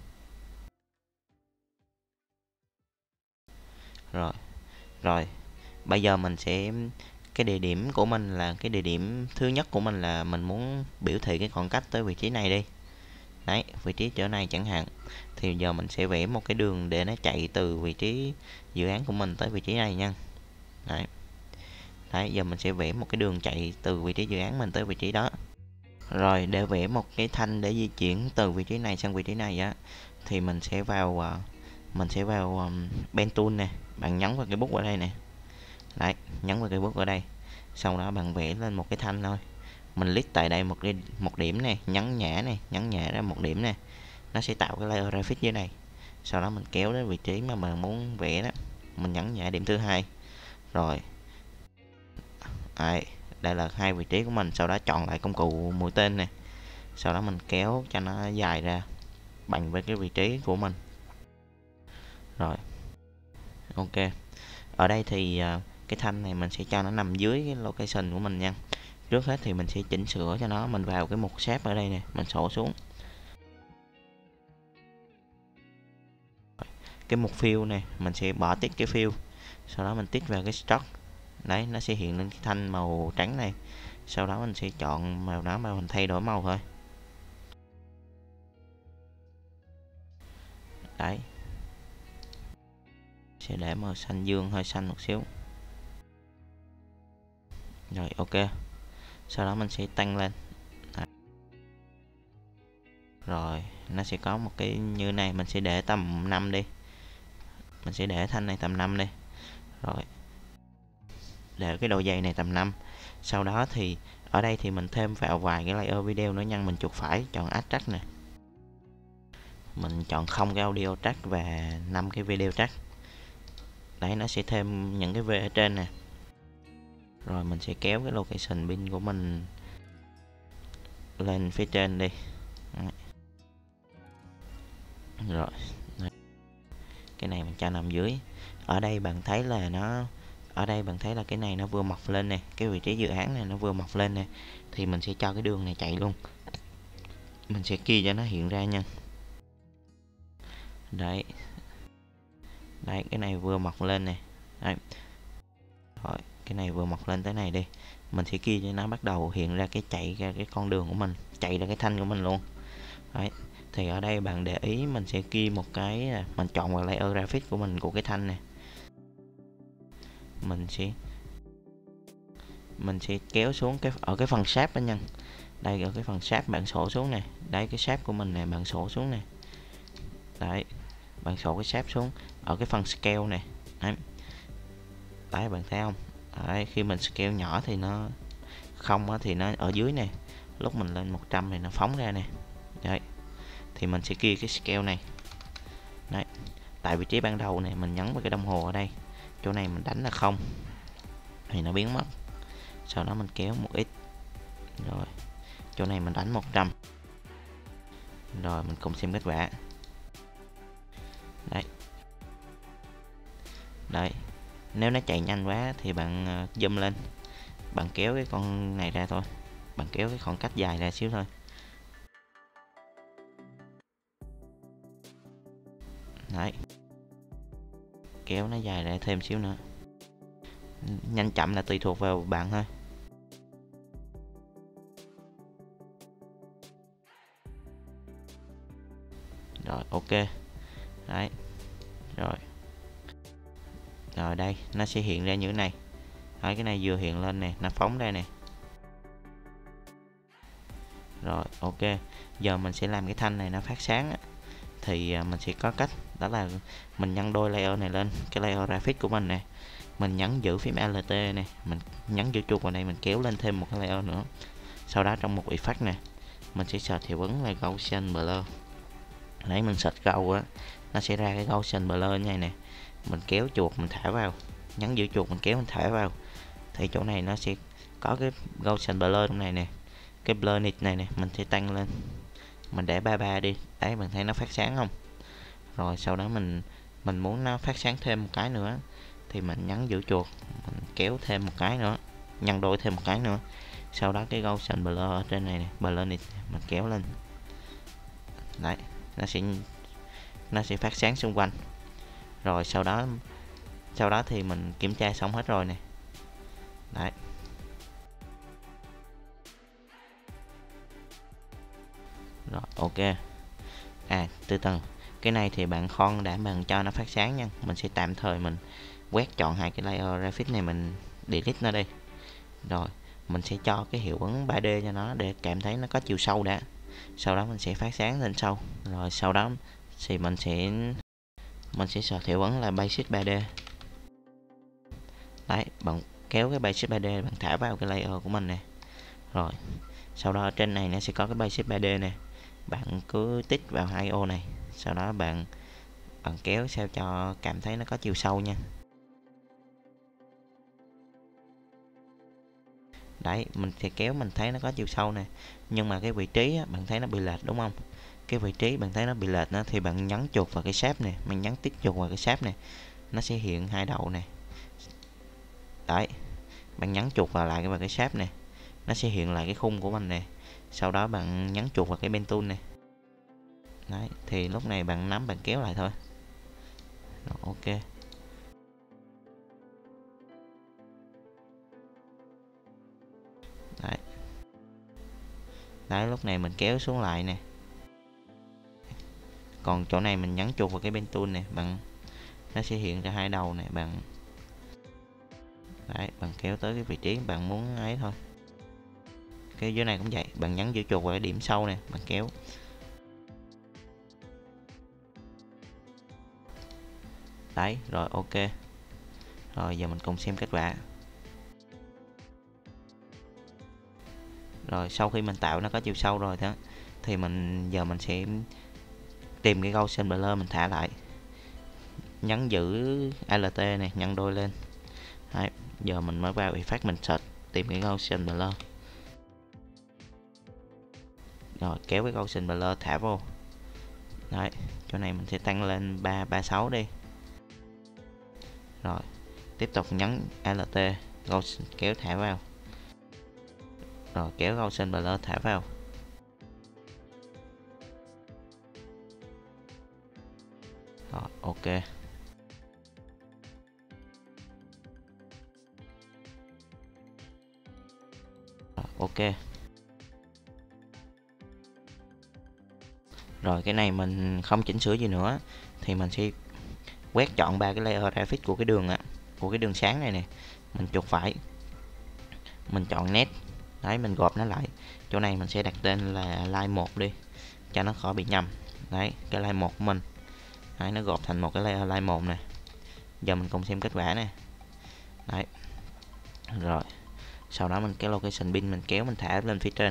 Rồi bây giờ mình sẽ, cái địa điểm của mình là cái địa điểm thứ nhất của mình là mình muốn biểu thị cái khoảng cách tới vị trí này đi. Đấy vị trí chỗ này chẳng hạn, thì giờ mình sẽ vẽ một cái đường để nó chạy từ vị trí dự án của mình tới vị trí này nha. Đấy giờ mình sẽ vẽ một cái đường chạy từ vị trí dự án mình tới vị trí đó. Rồi để vẽ một cái thanh để di chuyển từ vị trí này sang vị trí này á, thì mình sẽ vào pen tool nè, bạn nhấn vào cái bút ở đây nè, đấy nhấn vào cái bút ở đây, sau đó bạn vẽ lên một cái thanh thôi. Mình click tại đây một điểm này, nhấn nhả ra một điểm nè, nó sẽ tạo cái layer graphic dưới này. Sau đó mình kéo đến vị trí mà mình muốn vẽ đó, mình nhấn nhả điểm thứ hai. Rồi đấy, đây là hai vị trí của mình. Sau đó chọn lại công cụ mũi tên này, sau đó mình kéo cho nó dài ra bằng với cái vị trí của mình. Rồi ok. Ở đây thì cái thanh này mình sẽ cho nó nằm dưới cái location của mình nha. Trước hết thì mình sẽ chỉnh sửa cho nó, mình vào cái mục shape ở đây nè, mình sổ xuống cái mục fill này, mình sẽ bỏ tích cái fill, sau đó mình tích vào cái stroke. Đấy nó sẽ hiện lên cái thanh màu trắng này, sau đó mình sẽ chọn màu đó mà mình thay đổi màu thôi. Đấy sẽ để màu xanh dương, hơi xanh một xíu. Rồi ok, sau đó mình sẽ tăng lên. Đấy. Rồi nó sẽ có một cái như này, mình sẽ để tầm 5 đi, mình sẽ để thanh này tầm 5 đi. Rồi để cái độ dày này tầm 5. Sau đó thì ở đây thì mình thêm vào vài cái layer video nữa nha. Mình chuột phải chọn add track nè, mình chọn không cái audio track và 5 cái video track. Đấy nó sẽ thêm những cái V ở trên nè. Rồi mình sẽ kéo cái location bin của mình lên phía trên đi. Đấy. Rồi đấy. Cái này mình cho nằm dưới. Ở đây bạn thấy là cái này nó vừa mọc lên nè, cái vị trí dự án này nó vừa mọc lên nè, thì mình sẽ cho cái đường này chạy luôn. Mình sẽ key cho nó hiện ra nha. Đấy cái này vừa mọc lên nè. Đấy. Rồi cái này vừa mọc lên tới này đi, mình sẽ key cho nó bắt đầu hiện ra cái chạy ra cái con đường của mình, chạy ra cái thanh của mình luôn. Đấy thì ở đây bạn để ý mình sẽ key một cái, mình chọn vào layer graphic của mình của cái thanh này, mình sẽ kéo xuống ở cái phần shape đó nha. Đây ở cái phần shape bạn sổ xuống nè, đấy cái shape của mình này bạn sổ xuống nè. Đấy bạn sổ cái shape xuống ở cái phần scale này. Đấy bạn thấy không? Đấy, khi mình scale nhỏ thì nó không á, thì nó ở dưới nè, lúc mình lên 100 thì nó phóng ra nè. Đấy thì mình sẽ kia cái scale này. Đấy tại vị trí ban đầu này mình nhấn vào cái đồng hồ ở đây, chỗ này mình đánh là 0 thì nó biến mất. Sau đó mình kéo một ít, rồi chỗ này mình đánh 100. Rồi mình cùng xem kết quả. Đấy nếu nó chạy nhanh quá thì bạn zoom lên, bạn kéo cái con này ra thôi, bạn kéo cái khoảng cách dài ra xíu thôi. Đấy kéo nó dài ra thêm xíu nữa, nhanh chậm là tùy thuộc vào bạn thôi. Rồi ok, Đấy. Rồi. Rồi đây, nó sẽ hiện ra như thế này. Đấy, cái này vừa hiện lên nè, nó phóng ra nè. Rồi, ok. Giờ mình sẽ làm cái thanh này nó phát sáng á. Thì mình sẽ có cách, đó là mình nhân đôi layer này lên, cái layer graphic của mình nè. Mình nhấn giữ phím Alt nè, mình nhấn giữ chuột vào đây, mình kéo lên thêm một cái layer nữa. Sau đó trong một effect nè, mình sẽ search hiệu ứng là Gaussian Blur. Đấy, mình search Gauss á, nó sẽ ra cái Gaussian Blur như này nè. Mình kéo chuột mình thả vào, nhấn giữ chuột mình kéo mình thả vào. Thì chỗ này nó sẽ có cái Gaussian Blur trong này nè. Cái blurriness này nè, mình sẽ tăng lên. Mình để 33 đi. Đấy, mình thấy nó phát sáng không? Rồi sau đó mình muốn nó phát sáng thêm một cái nữa thì mình nhấn giữ chuột, mình kéo thêm một cái nữa, nhân đôi thêm một cái nữa. Sau đó cái Gaussian Blur ở trên này nè, blurriness mình kéo lên. Đấy, nó sẽ phát sáng xung quanh. Rồi sau đó thì mình kiểm tra xong hết rồi nè. Đấy. Rồi ok. Từ từ, cái này thì bạn khoan đã bạn cho nó phát sáng nha. Mình sẽ tạm thời mình quét chọn hai cái layer graphic này, mình delete nó đi. Rồi mình sẽ cho cái hiệu ứng 3D cho nó để cảm thấy nó có chiều sâu đã. Sau đó mình sẽ phát sáng lên sau. Rồi sau đó thì mình sẽ search hiệu ứng là Basic 3D. Đấy, bạn kéo cái Basic 3D bạn thả vào cái layer của mình nè. Rồi sau đó ở trên này nó sẽ có cái Basic 3D nè. Bạn cứ tích vào hai ô này, sau đó bạn kéo sao cho cảm thấy nó có chiều sâu nha. Đấy, mình sẽ kéo mình thấy nó có chiều sâu nè. Nhưng mà cái vị trí á, bạn thấy nó bị lệch đúng không? Cái vị trí bạn thấy nó bị lệch đó, thì bạn nhấn chuột vào cái shape này, mình nhấn tiếp chuột vào cái shape này, nó sẽ hiện hai đầu này. Đấy, bạn nhấn chuột vào cái shape này, nó sẽ hiện lại cái khung của mình nè. Sau đó bạn nhấn chuột vào cái pen tool này. Đấy, thì lúc này bạn nắm bạn kéo lại thôi. Rồi, ok. Đấy. Đấy, lúc này mình kéo xuống lại nè. Còn chỗ này mình nhấn chuột vào cái pen tool này, nó sẽ hiện ra hai đầu này, đấy, bạn kéo tới cái vị trí bạn muốn ấy thôi. Cái dưới này cũng vậy, bạn nhấn giữ chuột vào cái điểm sâu này, bạn kéo. Đấy, rồi ok. Rồi giờ mình cùng xem kết quả. Rồi sau khi mình tạo nó có chiều sâu rồi đó, thì giờ mình sẽ tìm cái Gaussian Blur mình thả lại. Nhấn giữ Alt này, nhân đôi lên. Đấy, giờ mình mới vào effect mình search tìm cái Gaussian Blur. Rồi kéo cái Gaussian Blur thả vô. Đấy, chỗ này mình sẽ tăng lên 336 đi. Rồi tiếp tục nhấn Alt, kéo thả vào. Rồi kéo Gaussian Blur thả vào. Rồi ok. Rồi, ok. Rồi cái này mình không chỉnh sửa gì nữa, thì mình sẽ quét chọn ba cái layer graphic của cái đường của cái đường sáng này nè. Mình chuột phải, mình chọn nét. Đấy, mình gộp nó lại. Chỗ này mình sẽ đặt tên là line 1 đi, cho nó khỏi bị nhầm. Đấy, cái line 1 của mình. Đấy, nó gộp thành một cái layer line 1 nè. Giờ mình cùng xem kết quả nè. Đấy. Rồi sau đó mình cái location pin mình kéo mình thả lên phía trên.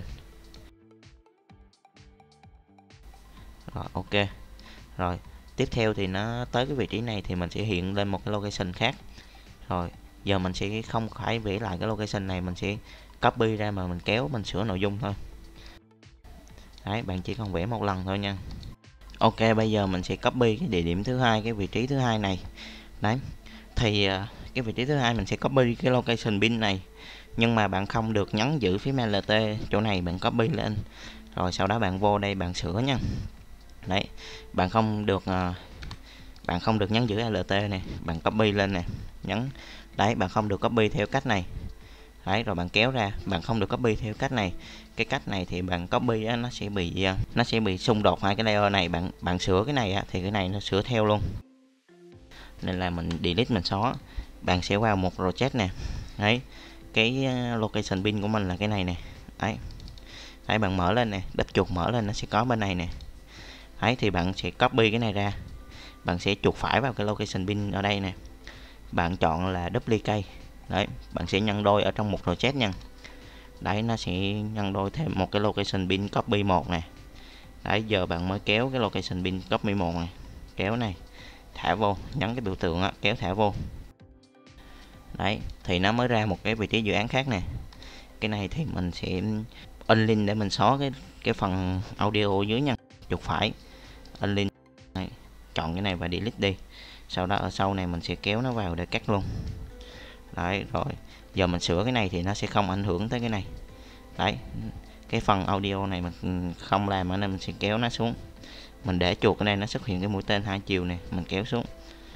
Rồi ok. Rồi tiếp theo thì nó tới cái vị trí này thì mình sẽ hiện lên một cái location khác. Rồi giờ mình sẽ không phải vẽ lại cái location này, mình sẽ copy ra mà mình kéo mình sửa nội dung thôi. Đấy, bạn chỉ cần vẽ một lần thôi nha. Ok, bây giờ mình sẽ copy cái địa điểm thứ hai, cái vị trí thứ hai này. Đấy, thì cái vị trí thứ hai mình sẽ copy cái location pin này, nhưng mà bạn không được nhấn giữ phím Alt chỗ này, bạn copy lên rồi sau đó bạn vô đây bạn sửa nha. Đấy, bạn không được nhấn giữ Alt này, bạn copy lên nè, nhấn. Đấy, bạn không được copy theo cách này. Đấy, rồi bạn kéo ra, bạn không được copy theo cách này. Cái cách này thì bạn copy á, nó sẽ bị xung đột hai cái layer này. Bạn sửa cái này á, thì cái này nó sửa theo luôn. Nên là mình delete, mình xóa. Bạn sẽ vào một project nè. Đấy, cái location bin của mình là cái này nè. Đấy, bạn mở lên nè, đắp chuột mở lên nó sẽ có bên này nè. Đấy, thì bạn sẽ copy cái này ra. Bạn sẽ chuột phải vào cái location bin ở đây nè. Bạn chọn là duplicate. Đấy, bạn sẽ nhân đôi ở trong một project nha. Đấy, nó sẽ nhân đôi thêm một cái location bin copy 1 nè. Đấy, giờ bạn mới kéo cái location bin copy 1 này, kéo này, thả vô, nhấn cái biểu tượng á, kéo thả vô. Đấy, thì nó mới ra một cái vị trí dự án khác nè. Cái này thì mình sẽ in link để mình xóa cái phần audio dưới nha. Chuột phải, in link. Đấy, chọn cái này và delete đi. Sau đó ở sau này mình sẽ kéo nó vào để cắt luôn. Đấy, rồi giờ mình sửa cái này thì nó sẽ không ảnh hưởng tới cái này. Đấy, cái phần audio này mình không làm nên mình sẽ kéo nó xuống. Mình để chuột ở đây nó xuất hiện cái mũi tên hai chiều này, mình kéo xuống.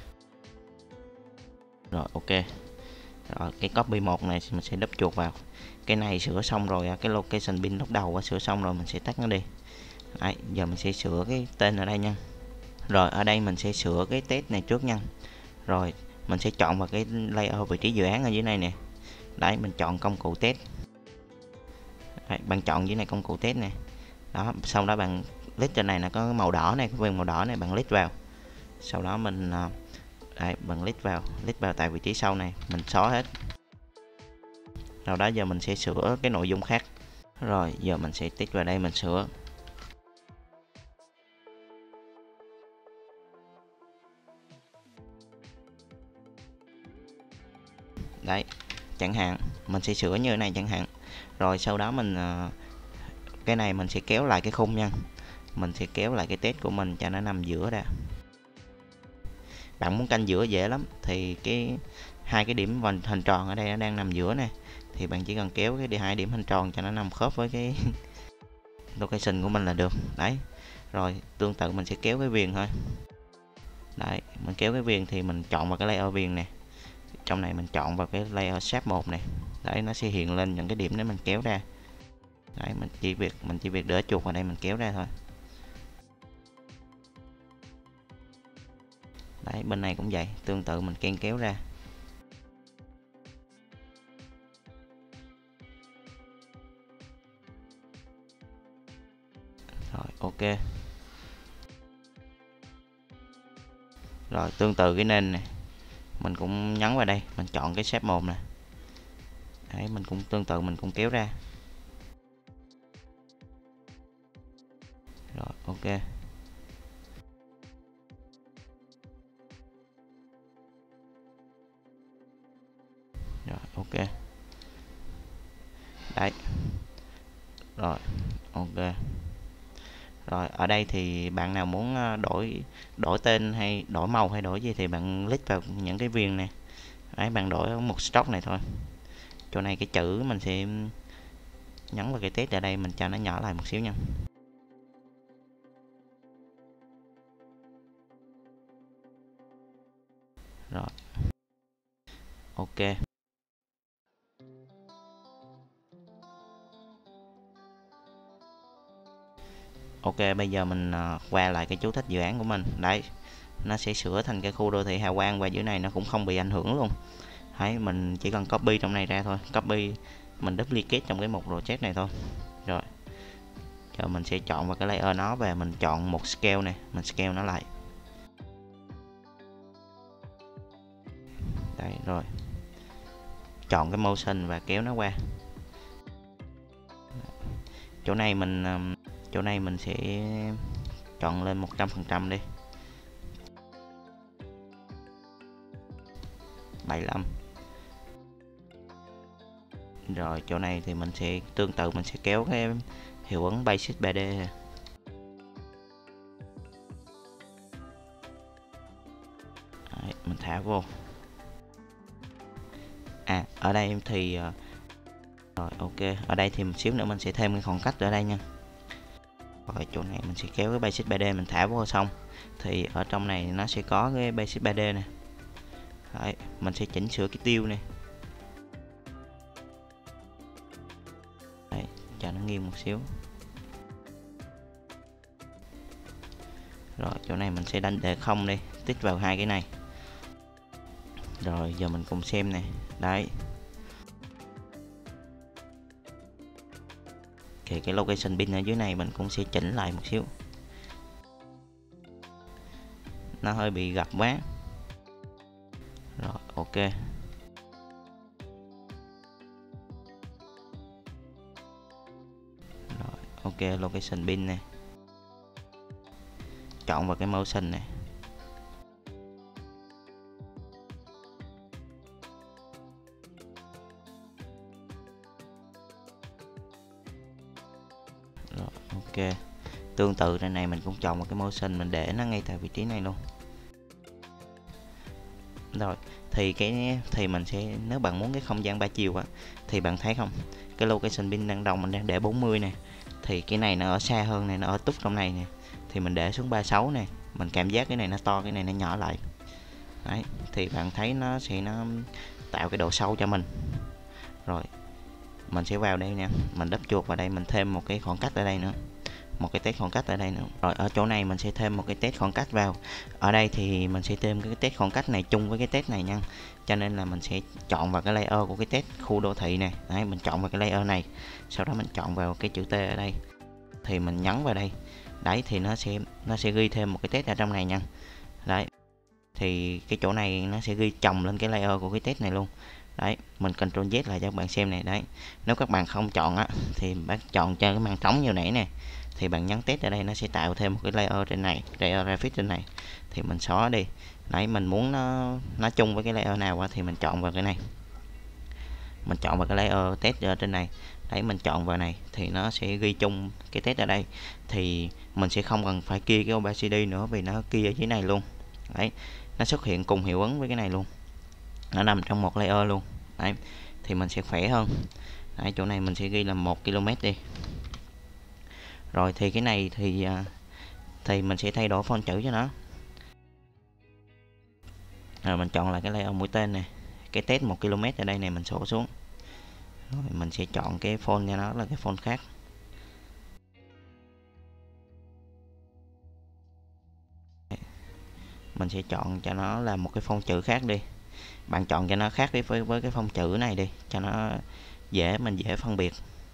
Rồi, ok. Rồi, cái copy 1 này mình sẽ đắp chuột vào. Cái này sửa xong rồi, cái location bin lúc đầu sửa xong rồi mình sẽ tắt nó đi. Đấy, giờ mình sẽ sửa cái tên ở đây nha. Rồi, ở đây mình sẽ sửa cái test này trước nha. Rồi, mình sẽ chọn vào cái layer vị trí dự án ở dưới này nè. Đấy, mình chọn công cụ test. Đấy, bạn chọn dưới này công cụ test này. Đó, sau đó bạn click trên này, nó có màu đỏ này, cái viên màu đỏ này, bạn click vào. Sau đó mình đấy, bạn click vào tại vị trí sau này, mình xóa hết. Sau đó giờ mình sẽ sửa cái nội dung khác. Rồi, giờ mình sẽ tích vào đây mình sửa. Đấy, chẳng hạn mình sẽ sửa như thế này chẳng hạn. Rồi sau đó mình cái này mình sẽ kéo lại cái khung nha. Mình sẽ kéo lại cái test của mình cho nó nằm giữa ra. Bạn muốn canh giữa dễ lắm, thì hai cái điểm hình tròn ở đây nó đang nằm giữa nè, thì bạn chỉ cần kéo cái hai điểm hình tròn cho nó nằm khớp với cái location của mình là được. Đấy, rồi tương tự mình sẽ kéo cái viền thôi. Đấy, mình kéo cái viền thì mình chọn vào cái layer viền nè. Trong này mình chọn vào cái layer shape 1 này. Đấy, nó sẽ hiện lên những cái điểm để mình kéo ra. Đấy, mình chỉ việc đỡ chuột vào đây mình kéo ra thôi. Đấy, bên này cũng vậy, tương tự mình kéo ra. Rồi, ok. Rồi, tương tự cái nền này, mình cũng nhấn vào đây, mình chọn cái shape 1 nè. Đấy, mình cũng tương tự mình cũng kéo ra. Rồi, ok. Rồi, ok. Đấy. Rồi, ok. Rồi, ở đây thì bạn nào muốn đổi tên hay đổi màu hay đổi gì thì bạn click vào những cái viền này. Đấy, bạn đổi ở một stroke này thôi. Chỗ này cái chữ mình sẽ nhấn vào cái test ở đây, mình cho nó nhỏ lại một xíu nha. Rồi, ok. Ok, bây giờ mình qua lại cái chú thích dự án của mình. Đấy, nó sẽ sửa thành cái khu đô thị hào quang, và dưới này nó cũng không bị ảnh hưởng luôn. Đấy, mình chỉ cần copy trong này ra thôi, copy mình duplicate trong cái mục project này thôi. Rồi, giờ mình sẽ chọn vào cái layer nó và mình chọn một scale này, mình scale nó lại. Đấy, rồi chọn cái motion và kéo nó qua. Chỗ này mình sẽ chọn lên 100% đi, 75. Rồi chỗ này thì mình sẽ tương tự mình sẽ kéo cái hiệu ứng Basic 3D. Đấy, mình thả vô. Ở đây thì rồi ok, ở đây thì một xíu nữa mình sẽ thêm cái khoảng cách ở đây nha. Rồi chỗ này mình sẽ kéo cái Basic 3D mình thả vô xong, thì ở trong này nó sẽ có cái Basic 3D này. Đấy, mình sẽ chỉnh sửa cái tiêu này. Đấy, cho nó nghiêng một xíu. Rồi chỗ này mình sẽ đánh để không đi, tích vào hai cái này. Rồi giờ mình cùng xem nè. Đấy. Okay, cái location pin ở dưới này mình cũng sẽ chỉnh lại một xíu. Nó hơi bị gập quá. Rồi ok. Rồi ok, location pin nè. Chọn vào cái motion này. Rồi ok. Tương tự này này mình cũng chọn vào cái motion, mình để nó ngay tại vị trí này luôn. Rồi thì mình sẽ, nếu bạn muốn cái không gian 3 chiều á thì bạn thấy không, cái location pin đang đồng mình đang để 40 nè, thì cái này nó ở xa hơn này, nó ở túc trong này nè, thì mình để xuống 36 nè, mình cảm giác cái này nó to, cái này nó nhỏ lại. Đấy, thì bạn thấy nó tạo cái độ sâu cho mình. Rồi mình sẽ vào đây nè, mình đắp chuột vào đây, mình thêm một cái khoảng cách ở đây nữa, một cái test khoảng cách ở đây nữa. Rồi ở chỗ này mình sẽ thêm một cái test khoảng cách vào. Ở đây thì mình sẽ thêm cái test khoảng cách này chung với cái test này nha, cho nên là mình sẽ chọn vào cái layer của cái test khu đô thị này. Đấy, mình chọn vào cái layer này, sau đó mình chọn vào cái chữ T ở đây, thì mình nhấn vào đây. Đấy, thì nó sẽ ghi thêm một cái test ở trong này nha. Đấy, thì cái chỗ này nó sẽ ghi chồng lên cái layer của cái test này luôn. Đấy, mình Ctrl Z lại cho các bạn xem này. Đấy, nếu các bạn không chọn á thì bạn chọn cho cái màn trống như nãy nè, thì bạn nhấn test ở đây, nó sẽ tạo thêm một cái layer trên này, layer graphics trên này, thì mình xóa đi. Đấy, mình muốn nó chung với cái layer nào thì mình chọn vào cái này, mình chọn vào cái layer test ở trên này. Đấy, mình chọn vào này thì nó sẽ ghi chung cái test ở đây, thì mình sẽ không cần phải kia cái opacity nữa, vì nó kia ở dưới này luôn. Đấy, nó xuất hiện cùng hiệu ứng với cái này luôn, nó nằm trong một layer luôn. Đấy, thì mình sẽ khỏe hơn. Đấy, chỗ này mình sẽ ghi là 1 km đi. Rồi thì cái này thì mình sẽ thay đổi font chữ cho nó. Rồi mình chọn lại cái layout mũi tên này, cái test 1 km ở đây này mình sổ xuống. Rồi mình sẽ chọn cái font cho nó là cái font khác. Mình sẽ chọn cho nó là một cái font chữ khác đi. Bạn chọn cho nó khác với cái font chữ này đi, cho nó mình dễ phân biệt.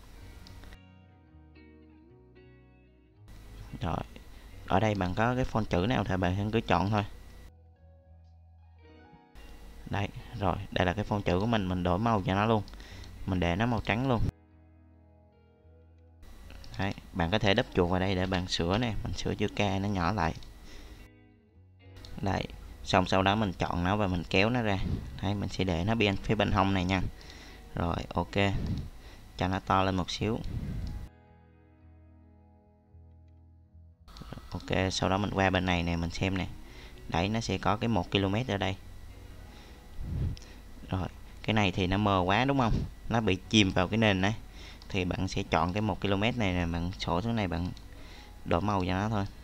Rồi ở đây bạn có cái font chữ nào thì bạn cứ chọn thôi. Đây, rồi đây là cái font chữ của mình đổi màu cho nó luôn, mình để nó màu trắng luôn. Đấy, bạn có thể đắp chuột vào đây để bạn sửa nè, mình sửa chữ K nó nhỏ lại. Đấy, xong sau đó mình chọn nó và mình kéo nó ra. Đấy, mình sẽ để nó phía bên hông này nha. Rồi ok, cho nó to lên một xíu. Ok, sau đó mình qua bên này nè, mình xem nè. Đấy, nó sẽ có cái 1 km ở đây. Rồi cái này thì nó mờ quá đúng không, nó bị chìm vào cái nền này, thì bạn sẽ chọn cái 1 km này nè, bạn sổ xuống này, bạn đổi màu cho nó thôi.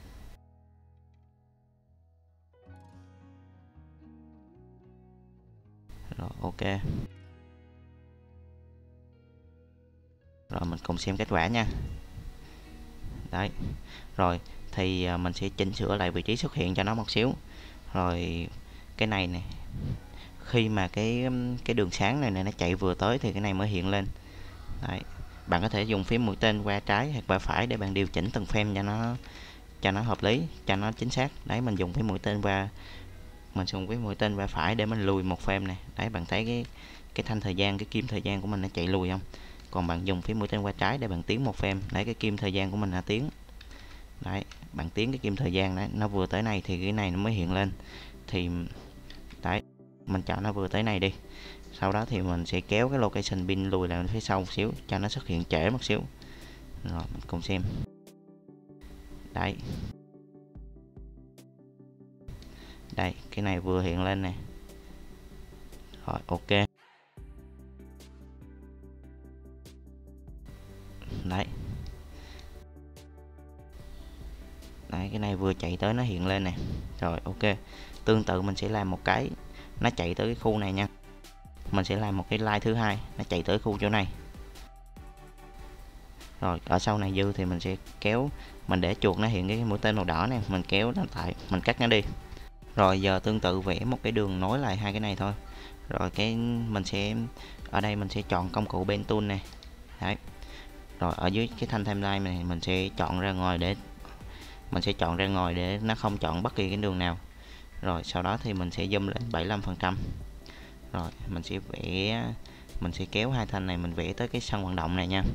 Rồi ok, rồi mình cùng xem kết quả nha. Đấy, rồi thì mình sẽ chỉnh sửa lại vị trí xuất hiện cho nó một xíu. Rồi cái này nè, khi mà cái đường sáng này nó chạy vừa tới thì cái này mới hiện lên. Đấy, bạn có thể dùng phím mũi tên qua trái hoặc qua phải để bạn điều chỉnh từng frame cho nó hợp lý, cho nó chính xác. Đấy, mình dùng phím mũi tên qua phải để mình lùi một frame này. Đấy, bạn thấy cái thanh thời gian, cái kim thời gian của mình nó chạy lùi không? Còn bạn dùng phím mũi tên qua trái để bạn tiến một frame. Đấy, cái kim thời gian của mình là tiến. Đấy, bạn tiến cái kim thời gian đấy, nó vừa tới này thì cái này nó mới hiện lên. Thì đấy, mình chọn nó vừa tới này đi. Sau đó thì mình sẽ kéo cái location pin lùi lại phía sau một xíu cho nó xuất hiện trễ một xíu. Rồi mình cùng xem. Đấy, đây cái này vừa hiện lên nè. Rồi ok, đấy, cái này vừa chạy tới nó hiện lên nè. Rồi ok, tương tự mình sẽ làm một cái nó chạy tới cái khu này nha. Mình sẽ làm một cái line thứ hai, nó chạy tới khu chỗ này. Rồi ở sau này dư thì mình sẽ kéo, mình để chuột nó hiện cái mũi tên màu đỏ này, mình kéo nó lại, mình cắt nó đi. Rồi giờ tương tự vẽ một cái đường nối lại hai cái này thôi. Rồi cái mình sẽ ở đây mình sẽ chọn công cụ Pen Tool này. Đấy. Rồi ở dưới cái thanh timeline này mình sẽ chọn ra ngoài để nó không chọn bất kỳ cái đường nào. Rồi sau đó thì mình sẽ zoom lên 75%. Rồi mình sẽ kéo hai thanh này mình vẽ tới cái sân vận động này nha.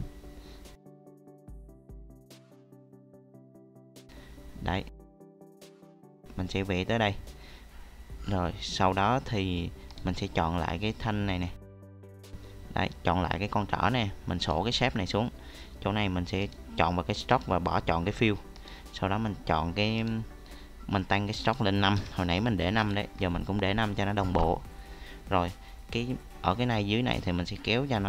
Đấy. Mình sẽ vẽ tới đây. Rồi sau đó thì mình sẽ chọn lại cái thanh này nè. Đấy, chọn lại cái con trỏ này, mình sổ cái shape này xuống. Chỗ này mình sẽ chọn vào cái stroke và bỏ chọn cái fill. Sau đó mình chọn mình tăng cái stroke lên 5, hồi nãy mình để 5 đấy, giờ mình cũng để 5 cho nó đồng bộ. Rồi, ở cái này dưới này thì mình sẽ kéo cho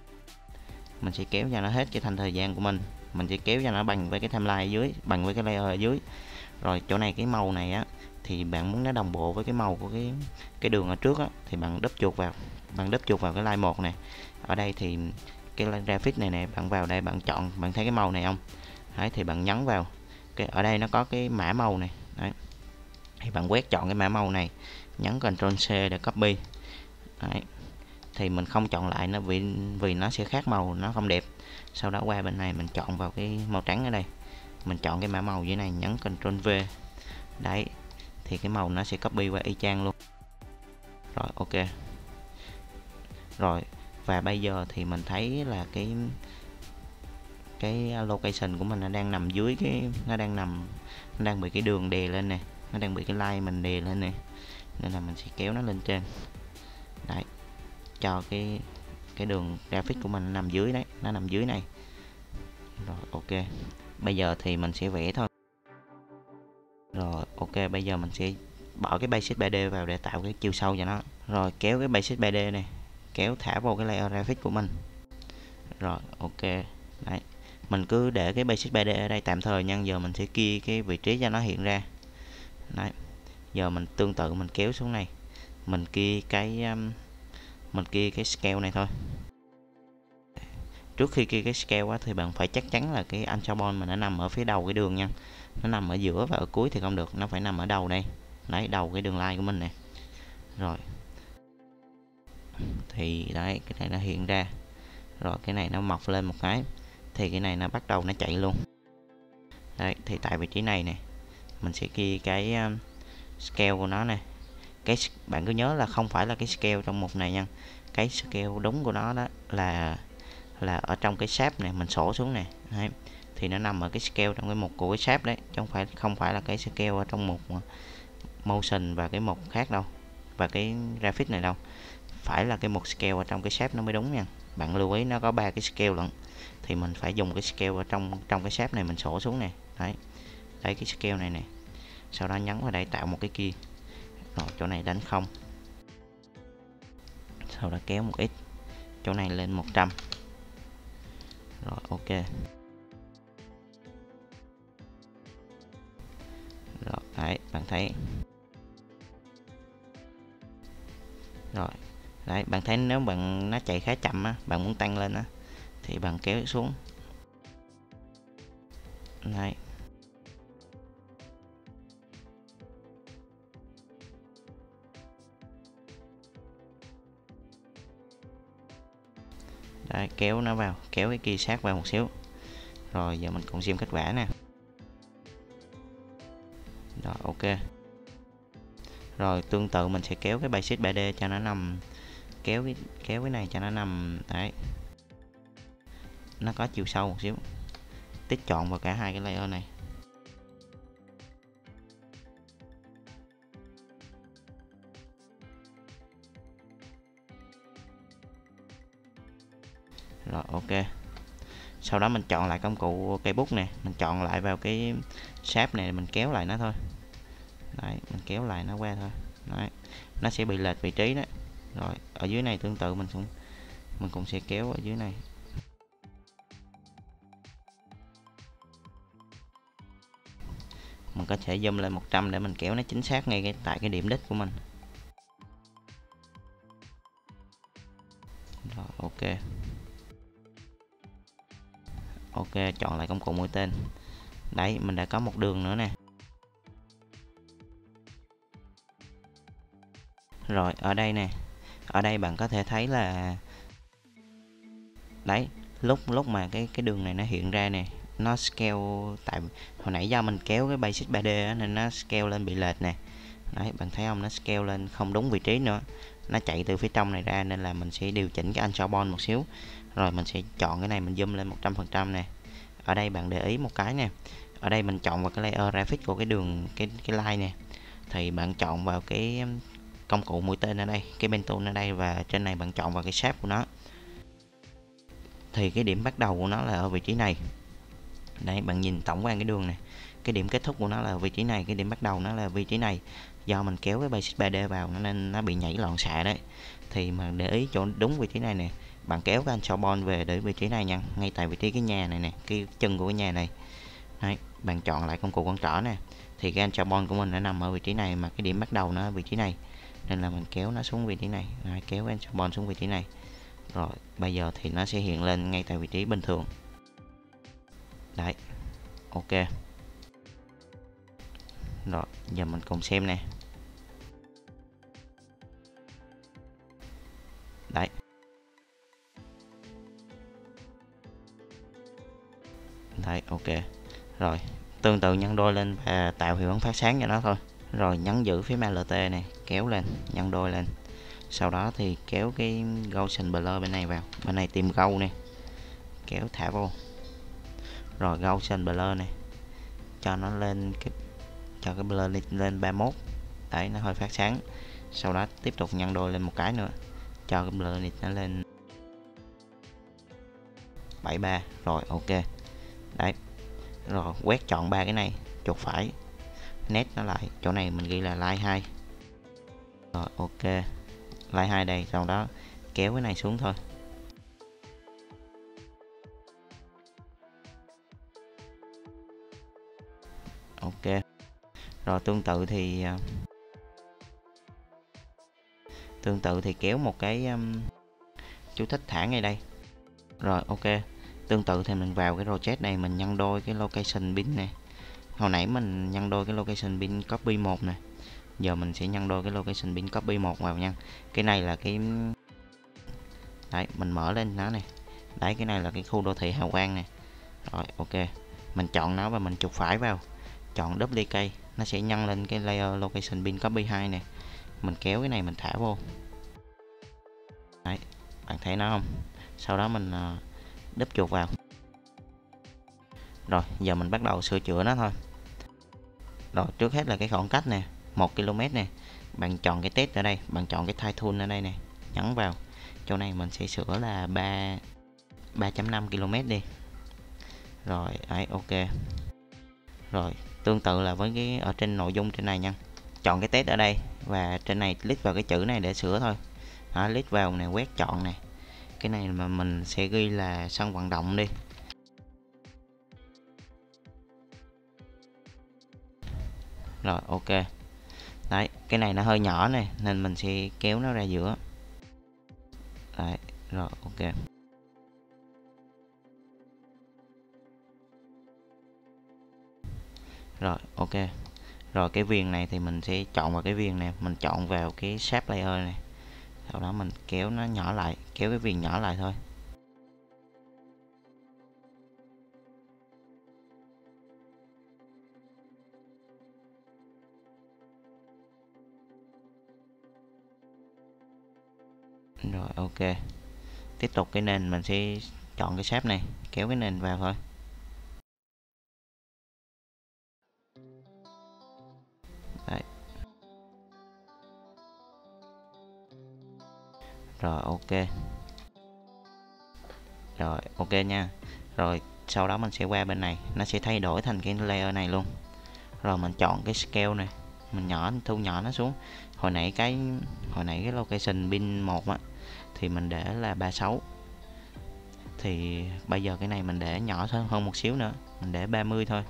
nó hết cái thanh thời gian của mình. Mình sẽ kéo cho nó bằng với cái timeline ở dưới, bằng với cái layer ở dưới. Rồi chỗ này cái màu này á thì bạn muốn nó đồng bộ với cái màu của cái đường ở trước á thì bạn đúp chuột vào cái line 1 này. Ở đây thì cái graphic này nè, bạn vào đây bạn chọn, bạn thấy cái màu này không? Đấy thì bạn nhấn vào. Ở đây nó có cái mã màu này. Đấy. Thì bạn quét chọn cái mã màu này, nhấn Ctrl C để copy. Đấy. Thì mình không chọn lại nó vì nó sẽ khác màu, nó không đẹp. Sau đó qua bên này mình chọn vào cái màu trắng ở đây. Mình chọn cái mã màu dưới này, nhấn Ctrl V. Đấy. Thì cái màu nó sẽ copy qua y chang luôn. Rồi ok. Rồi và bây giờ thì mình thấy là cái location của mình nó đang nằm dưới nó đang bị cái đường đè lên nè, nó đang bị cái line mình đè lên nè, nên là mình sẽ kéo nó lên trên. Đấy, cho cái đường graphic của mình nó nằm dưới đấy, nó nằm dưới này. Rồi ok, bây giờ thì mình sẽ vẽ thôi. Rồi ok, bây giờ mình sẽ bỏ cái basic 3D vào để tạo cái chiều sâu cho nó. Rồi kéo cái basic 3D này, kéo thả vào cái layer graphic của mình. Rồi ok. Đấy, mình cứ để cái basic 3D ở đây tạm thời nha. Giờ mình sẽ key cái vị trí cho nó hiện ra. Đấy, giờ mình tương tự mình kéo xuống này, mình key cái scale này thôi. Trước khi key cái scale á, thì bạn phải chắc chắn là cái anchor point mình nó nằm ở phía đầu cái đường nha. Nó nằm ở giữa và ở cuối thì không được, nó phải nằm ở đầu đây. Đấy, đầu cái đường line của mình nè. Rồi thì đấy, cái này nó hiện ra. Rồi cái này nó mọc lên một cái thì cái này nó bắt đầu nó chạy luôn. Đấy, thì tại vị trí này nè mình sẽ ghi cái scale của nó nè. Bạn cứ nhớ là không phải là cái scale trong mục này nha. Cái scale đúng của nó đó là ở trong cái shape này, mình sổ xuống nè. Đấy, thì nó nằm ở cái scale trong cái mục của cái shape đấy, chứ không phải là cái scale ở trong mục motion và cái mục khác đâu, và cái graphic này đâu. Phải là cái mục scale ở trong cái shape nó mới đúng nha. Bạn lưu ý nó có 3 cái scale lận, thì mình phải dùng cái scale ở trong cái shape này, mình sổ xuống nè. Đấy, cái scale này nè, sau đó nhấn vào đây tạo một cái key. Rồi chỗ này đánh 0, sau đó kéo một ít, chỗ này lên 100. Rồi ok. Rồi đấy, bạn thấy. Rồi đấy, bạn thấy nếu nó chạy khá chậm á, bạn muốn tăng lên á thì bạn kéo xuống. Đấy. Đấy, kéo nó vào, kéo cái kia sát vào một xíu. Rồi giờ mình cùng xem kết quả nè. Rồi ok. Rồi tương tự mình sẽ kéo cái basic 3D cho nó nằm, kéo cái này cho nó nằm. Đấy, nó có chiều sâu một xíu, tích chọn vào cả hai cái layer này. Rồi ok. Sau đó mình chọn lại công cụ cây bút nè, mình chọn lại vào cái shape này, mình kéo lại nó thôi. Đấy, mình kéo lại nó qua thôi. Đấy, nó sẽ bị lệch vị trí đó. Rồi ở dưới này tương tự mình cũng sẽ kéo ở dưới này. Mình có thể zoom lên 100 để mình kéo nó chính xác ngay tại cái điểm đích của mình. Rồi ok. ok, chọn lại công cụ mũi tên. Đấy, mình đã có một đường nữa nè. Rồi ở đây nè, ở đây bạn có thể thấy là đấy, lúc mà cái đường này nó hiện ra nè, nó scale, tại hồi nãy do mình kéo cái basic 3D á, nên nó scale lên bị lệch nè. Đấy, bạn thấy không, nó scale lên không đúng vị trí nữa, nó chạy từ phía trong này ra, nên là mình sẽ điều chỉnh cái Anchor một xíu. Rồi mình sẽ chọn cái này, mình zoom lên 100% nè. Ở đây bạn để ý một cái nè, ở đây mình chọn vào cái layer graphic của cái đường, cái line nè, thì bạn chọn vào cái công cụ mũi tên ở đây, cái pen tool ở đây, và trên này bạn chọn vào cái shape của nó, thì cái điểm bắt đầu của nó là ở vị trí này. Đấy, bạn nhìn tổng quan cái đường này, cái điểm kết thúc của nó là ở vị trí này, cái điểm bắt đầu nó là vị trí này. Do mình kéo cái basic 3D vào nên nó bị nhảy loạn xạ đấy. Thì mà để ý chỗ đúng vị trí này nè, bạn kéo cái Anchor về để vị trí này nha, ngay tại vị trí cái nhà này nè, cái chân của cái nhà này. Đấy, bạn chọn lại công cụ con trỏ nè, thì cái Anchor của mình nó nằm ở vị trí này, mà cái điểm bắt đầu nó ở vị trí này, nên là mình kéo nó xuống vị trí này. Đấy, kéo cái Anchor xuống vị trí này. Rồi bây giờ thì nó sẽ hiện lên ngay tại vị trí bình thường. Đấy, ok. Rồi giờ mình cùng xem nè. Đấy, đấy, ok. Rồi tương tự nhân đôi lên và tạo hiệu ứng phát sáng cho nó thôi. Rồi nhấn giữ phím Alt này, kéo lên, nhân đôi lên. Sau đó thì kéo cái Gaussian Blur bên này vào, bên này tìm gâu nè, kéo thả vô. Rồi Gaussian Blur này, cho nó lên cái, cho cái blur lên 31. Đấy, nó hơi phát sáng. Sau đó tiếp tục nhân đôi lên một cái nữa, cho cái blur này nó lên 73. Rồi ok. Đấy, rồi quét chọn ba cái này, chuột phải nét nó lại, chỗ này mình ghi là line 2. Rồi ok, line 2 đây, sau đó kéo cái này xuống thôi. Ok. Rồi tương tự thì kéo một cái chú thích thả ngay đây. Rồi ok, tương tự thì mình vào cái project này, mình nhân đôi cái location pin này. Hồi nãy mình nhân đôi cái location pin copy 1 nè, giờ mình sẽ nhân đôi cái location pin copy 1 vào nha. Cái này là cái, đấy, mình mở lên nó này. Đấy, cái này là cái khu đô thị hào quang nè. Rồi ok, mình chọn nó và mình chuột phải vào, chọn duplicate, nó sẽ nhân lên cái layer location pin copy 2 nè. Mình kéo cái này mình thả vô. Đấy, bạn thấy nó không? Sau đó mình đúp chuột vào. Rồi giờ mình bắt đầu sửa chữa nó thôi. Rồi trước hết là cái khoảng cách nè, 1 km nè. Bạn chọn cái test ở đây, bạn chọn cái Type Tool ở đây nè, nhấn vào. Chỗ này mình sẽ sửa là 3.5 km đi. Rồi đấy, ok. Rồi tương tự là với cái ở trên nội dung trên này nha. Chọn cái test ở đây và trên này click vào cái chữ này để sửa thôi. Đó, click vào này, quét chọn này. Cái này mà mình sẽ ghi là sân vận động đi. Rồi ok. Đấy, cái này nó hơi nhỏ này nên mình sẽ kéo nó ra giữa. Đấy, rồi ok. Rồi ok. Rồi cái viền này thì mình sẽ chọn vào cái viền này, mình chọn vào cái shape layer này. Sau đó mình kéo nó nhỏ lại, kéo cái viền nhỏ lại thôi. Rồi ok. Tiếp tục cái nền mình sẽ chọn cái shape này, kéo cái nền vào thôi. Đấy. Rồi ok. Rồi ok nha. Rồi sau đó mình sẽ qua bên này, nó sẽ thay đổi thành cái layer này luôn. Rồi mình chọn cái scale này, mình thu nhỏ nó xuống. Hồi nãy cái location pin 1 á thì mình để là 36. Thì bây giờ cái này mình để nhỏ hơn một xíu nữa, mình để 30 thôi.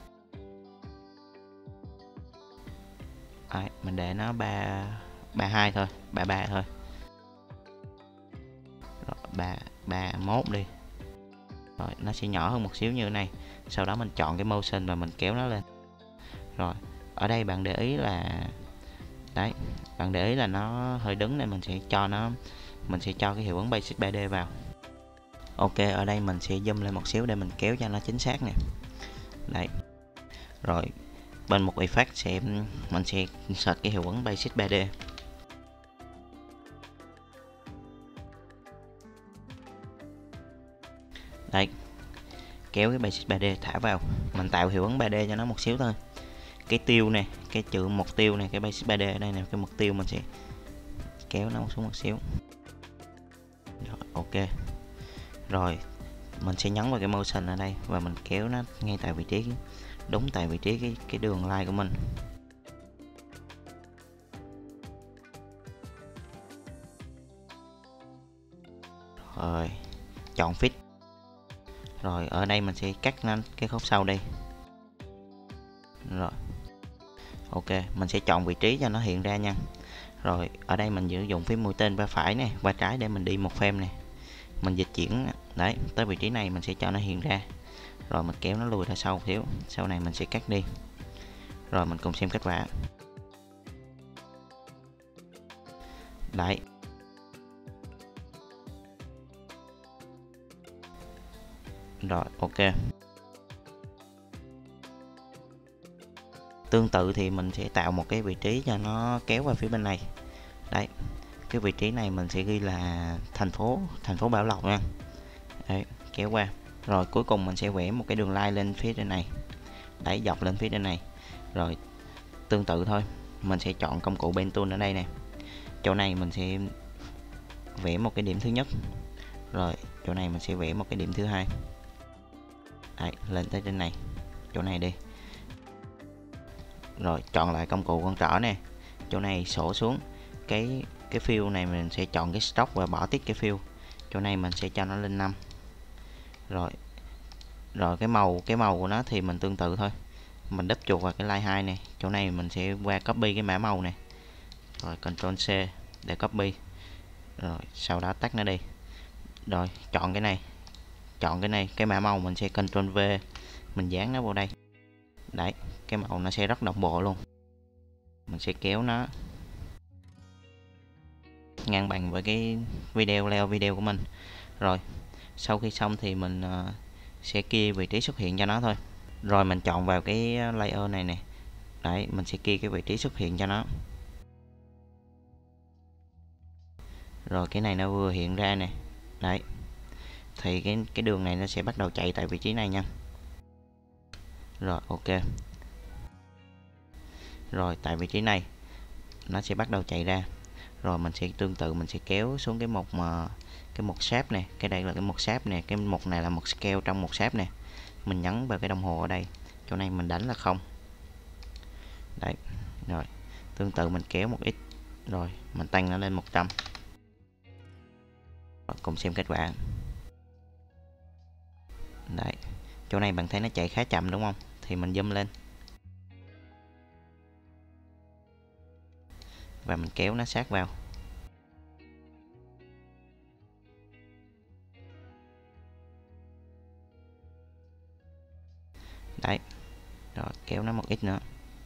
Đấy, mình để nó 32 thôi, 33 thôi. Rồi 31 đi. Rồi nó sẽ nhỏ hơn một xíu như thế này. Sau đó mình chọn cái motion và mình kéo nó lên. Rồi ở đây bạn để ý là đấy, bạn để ý là nó hơi đứng nên mình sẽ cho cái hiệu ứng Basic 3D vào. Ok, ở đây mình sẽ zoom lên một xíu để mình kéo cho nó chính xác nè. Đây. Rồi bên một effect mình sẽ search cái hiệu ứng Basic 3D. Đây, kéo cái Basic 3D thả vào, mình tạo hiệu ứng 3D cho nó một xíu thôi. Cái tiêu này, cái chữ mục tiêu này, cái Basic 3D ở đây nè, cái mục tiêu mình sẽ kéo nó xuống một xíu. Rồi, ok. Rồi mình sẽ nhấn vào cái motion ở đây và mình kéo nó ngay tại vị trí, đúng tại vị trí cái đường line của mình. Rồi chọn fit. Rồi ở đây mình sẽ cắt lên cái khúc sau đi. Rồi ok, mình sẽ chọn vị trí cho nó hiện ra nha. Rồi ở đây mình sử dụng phím mũi tên qua phải này, qua trái để mình đi một frame này. Mình dịch chuyển đấy tới vị trí này, mình sẽ cho nó hiện ra. Rồi mình kéo nó lùi ra sau một xíu, sau này mình sẽ cắt đi. Rồi mình cùng xem kết quả. Đấy. Rồi ok. Tương tự thì mình sẽ tạo một cái vị trí cho nó kéo qua phía bên này. Đấy, cái vị trí này mình sẽ ghi là thành phố Bảo Lộc nha. Đấy, kéo qua. Rồi cuối cùng mình sẽ vẽ một cái đường line lên phía trên này. Đấy, dọc lên phía trên này. Rồi tương tự thôi, mình sẽ chọn công cụ Pen Tool ở đây nè. Chỗ này mình sẽ vẽ một cái điểm thứ nhất. Rồi chỗ này mình sẽ vẽ một cái điểm thứ hai. Đấy, lên tới trên này, chỗ này đi. Rồi chọn lại công cụ con trỏ nè, chỗ này sổ xuống cái fill này, mình sẽ chọn cái stock và bỏ tiết cái fill. Chỗ này mình sẽ cho nó lên 5. Rồi cái màu của nó thì mình tương tự thôi, mình đúp chuột vào cái line 2 này, chỗ này mình sẽ qua copy cái mã màu này. Rồi Ctrl C để copy. Rồi sau đó tắt nó đi. Rồi chọn cái này, cái mã màu mình sẽ Ctrl V, mình dán nó vào đây. Đấy, cái màu nó sẽ rất đồng bộ luôn. Mình sẽ kéo nó ngang bằng với cái layout video của mình. Rồi sau khi xong thì mình sẽ key vị trí xuất hiện cho nó thôi. Rồi mình chọn vào cái layer này nè. Đấy, mình sẽ key cái vị trí xuất hiện cho nó. Rồi cái này nó vừa hiện ra nè. Đấy, thì cái đường này nó sẽ bắt đầu chạy tại vị trí này nha. Rồi ok. Rồi tại vị trí này nó sẽ bắt đầu chạy ra. Rồi mình sẽ tương tự, mình sẽ kéo xuống cái mục shape này, cái đây là cái mục shape này, cái mục này là mục scale trong mục shape này. Mình nhấn vào cái đồng hồ ở đây, chỗ này mình đánh là 0. Đấy. Rồi tương tự mình kéo một ít, rồi mình tăng nó lên 100. Rồi, cùng xem kết quả. Đấy, chỗ này bạn thấy nó chạy khá chậm đúng không, thì mình zoom lên và mình kéo nó sát vào. Đấy, rồi kéo nó một ít nữa.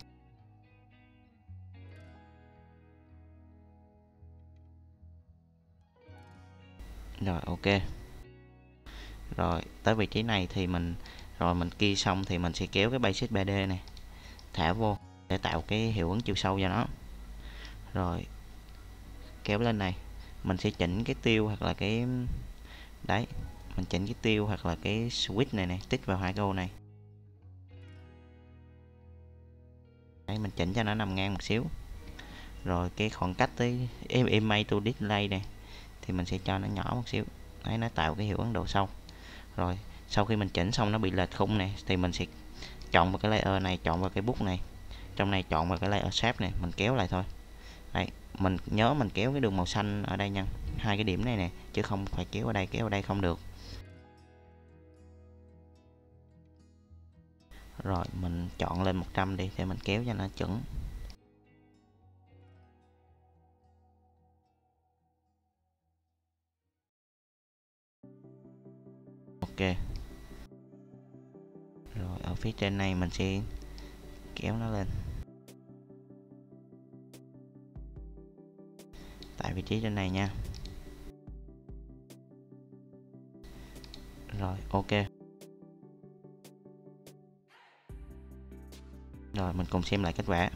Rồi ok. Rồi tới vị trí này thì mình key xong thì mình sẽ kéo cái Basic 3D này thả vô để tạo cái hiệu ứng chiều sâu cho nó. Rồi kéo lên này, mình sẽ chỉnh cái tiêu hoặc là cái đấy, mình chỉnh cái tiêu hoặc là cái switch này này, tích vào hai cái ô này. Đấy, mình chỉnh cho nó nằm ngang một xíu. Rồi cái khoảng cách tới image to display này thì mình sẽ cho nó nhỏ một xíu. Đấy, nó tạo cái hiệu ứng độ sâu. Rồi sau khi mình chỉnh xong nó bị lệch khung này thì mình sẽ chọn vào cái layer này, chọn vào cái bút này, trong này chọn vào cái layer shape này, mình kéo lại thôi. Đấy, mình nhớ mình kéo cái đường màu xanh ở đây nha, hai cái điểm này nè, chứ không phải kéo ở đây không được. Rồi mình chọn lên 100 đi để mình kéo cho nó chuẩn. Ok, ở phía trên này mình sẽ kéo nó lên tại vị trí trên này nha. Rồi ok. Rồi mình cùng xem lại kết quả.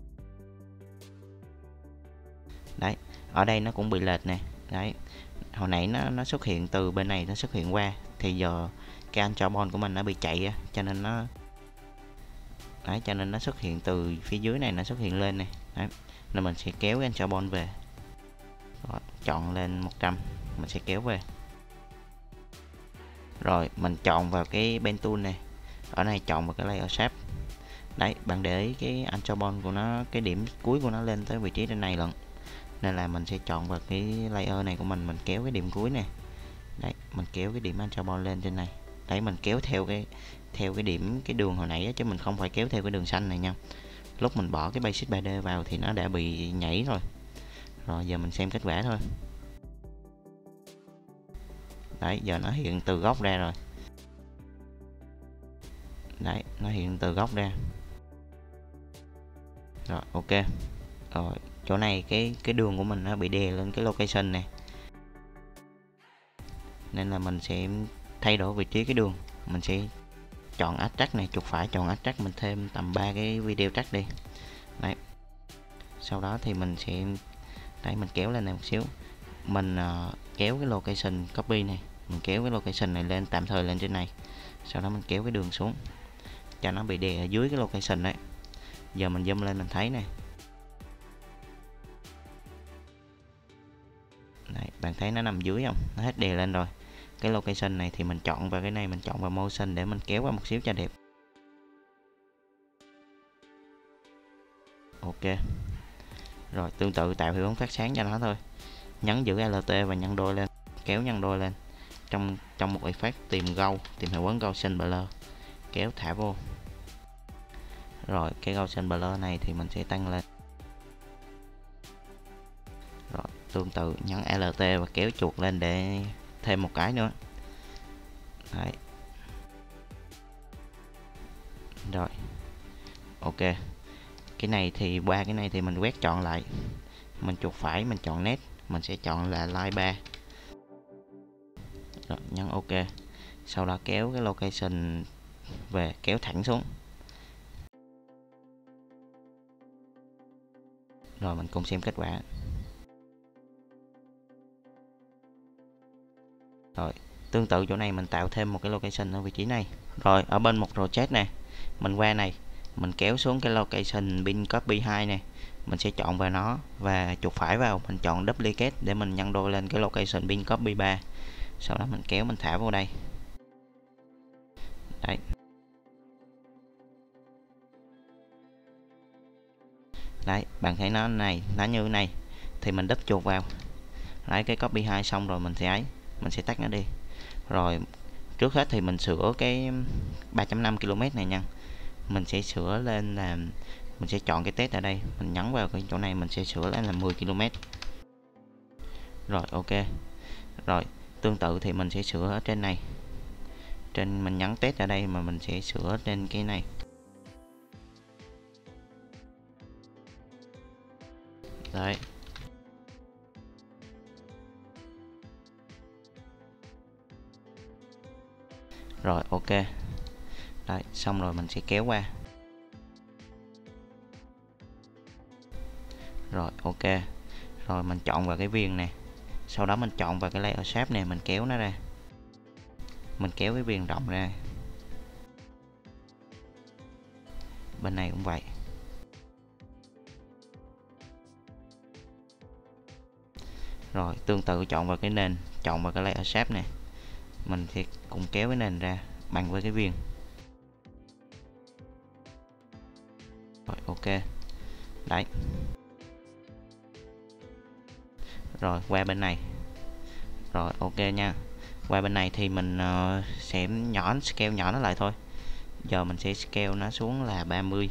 Đấy, ở đây nó cũng bị lệch nè. Đấy, hồi nãy nó xuất hiện từ bên này nó xuất hiện qua, thì giờ cái antarbon của mình nó bị chạy á, cho nên nó đấy, cho nên nó xuất hiện từ phía dưới này nó xuất hiện lên này. Đấy, nên mình sẽ kéo cái antarbon về. Rồi, chọn lên 100, mình sẽ kéo về. Rồi mình chọn vào cái pen tool này, ở này chọn vào cái layer shape. Đấy, bạn để ý cái antarbon của nó, cái điểm cuối của nó lên tới vị trí trên này lận, nên là mình sẽ chọn vào cái layer này của mình kéo cái điểm cuối này. Đấy, mình kéo cái điểm antarbon lên trên này. Đấy, mình kéo theo cái điểm, cái đường hồi nãy á, chứ mình không phải kéo theo cái đường xanh này nha. Lúc mình bỏ cái basic 3D vào thì nó đã bị nhảy rồi. Rồi giờ mình xem kết quả thôi. Đấy, giờ nó hiện từ góc ra rồi. Đấy, nó hiện từ góc ra. Rồi ok. Rồi chỗ này cái đường của mình nó bị đè lên cái location này, nên là mình sẽ thay đổi vị trí cái đường. Mình sẽ chọn add track này, chuột phải chọn add track, mình thêm tầm 3 cái video track đi. Đấy, sau đó thì mình sẽ đây, mình kéo lên này một xíu, mình kéo cái location copy này, mình kéo cái location này lên, tạm thời lên trên này, sau đó mình kéo cái đường xuống cho nó bị đè ở dưới cái location đấy. Giờ mình zoom lên mình thấy này. Đấy, bạn thấy nó nằm dưới không, nó hết đè lên rồi. Cái location này thì mình chọn vào cái này, mình chọn vào motion để mình kéo qua một xíu cho đẹp. Ok. Rồi tương tự tạo hiệu ứng phát sáng cho nó thôi, nhấn giữ LT và nhân đôi lên, kéo nhân đôi lên trong một effect, tìm hiệu ứng Gaussian blur, kéo thả vô. Rồi cái Gaussian blur này thì mình sẽ tăng lên. Rồi tương tự nhấn LT và kéo chuột lên để thêm một cái nữa. Đấy. Rồi ok. Cái này thì qua cái này thì mình quét chọn lại, mình chuột phải mình chọn nét, mình sẽ chọn là line 3. Rồi nhấn ok, sau đó kéo cái location về, kéo thẳng xuống. Rồi mình cùng xem kết quả. Rồi tương tự chỗ này mình tạo thêm một cái location ở vị trí này. Rồi ở bên một project này, mình qua này, mình kéo xuống cái location pin copy 2 này, mình sẽ chọn vào nó và chuột phải vào, mình chọn duplicate để mình nhân đôi lên cái location pin copy 3. Sau đó mình kéo mình thả vào đây. Đấy. Đấy, bạn thấy nó này, nó như thế này thì mình đúp chuột vào. Đấy, cái copy 2 xong rồi mình sẽ tắt nó đi. Rồi trước hết thì mình sửa cái 3.5 km này nha. Mình sẽ sửa lên là mình sẽ chọn cái test ở đây, mình nhấn vào cái chỗ này, mình sẽ sửa lên là 10 km. Rồi ok. Rồi tương tự thì mình sẽ sửa ở trên này, mình nhấn test ở đây mà mình sẽ sửa trên cái này. Đấy. Rồi ok. Đấy, xong rồi mình sẽ kéo qua. Rồi ok. Rồi mình chọn vào cái viền này, sau đó mình chọn vào cái layer shape này, mình kéo nó ra, mình kéo cái viền rộng ra. Bên này cũng vậy. Rồi tương tự chọn vào cái nền, chọn vào cái layer shape này, mình sẽ cùng kéo cái nền ra bằng với cái viền. Rồi ok. Đấy. Rồi qua bên này. Rồi ok nha. Qua bên này thì mình sẽ scale nhỏ nó lại thôi. Giờ mình sẽ scale nó xuống là 30.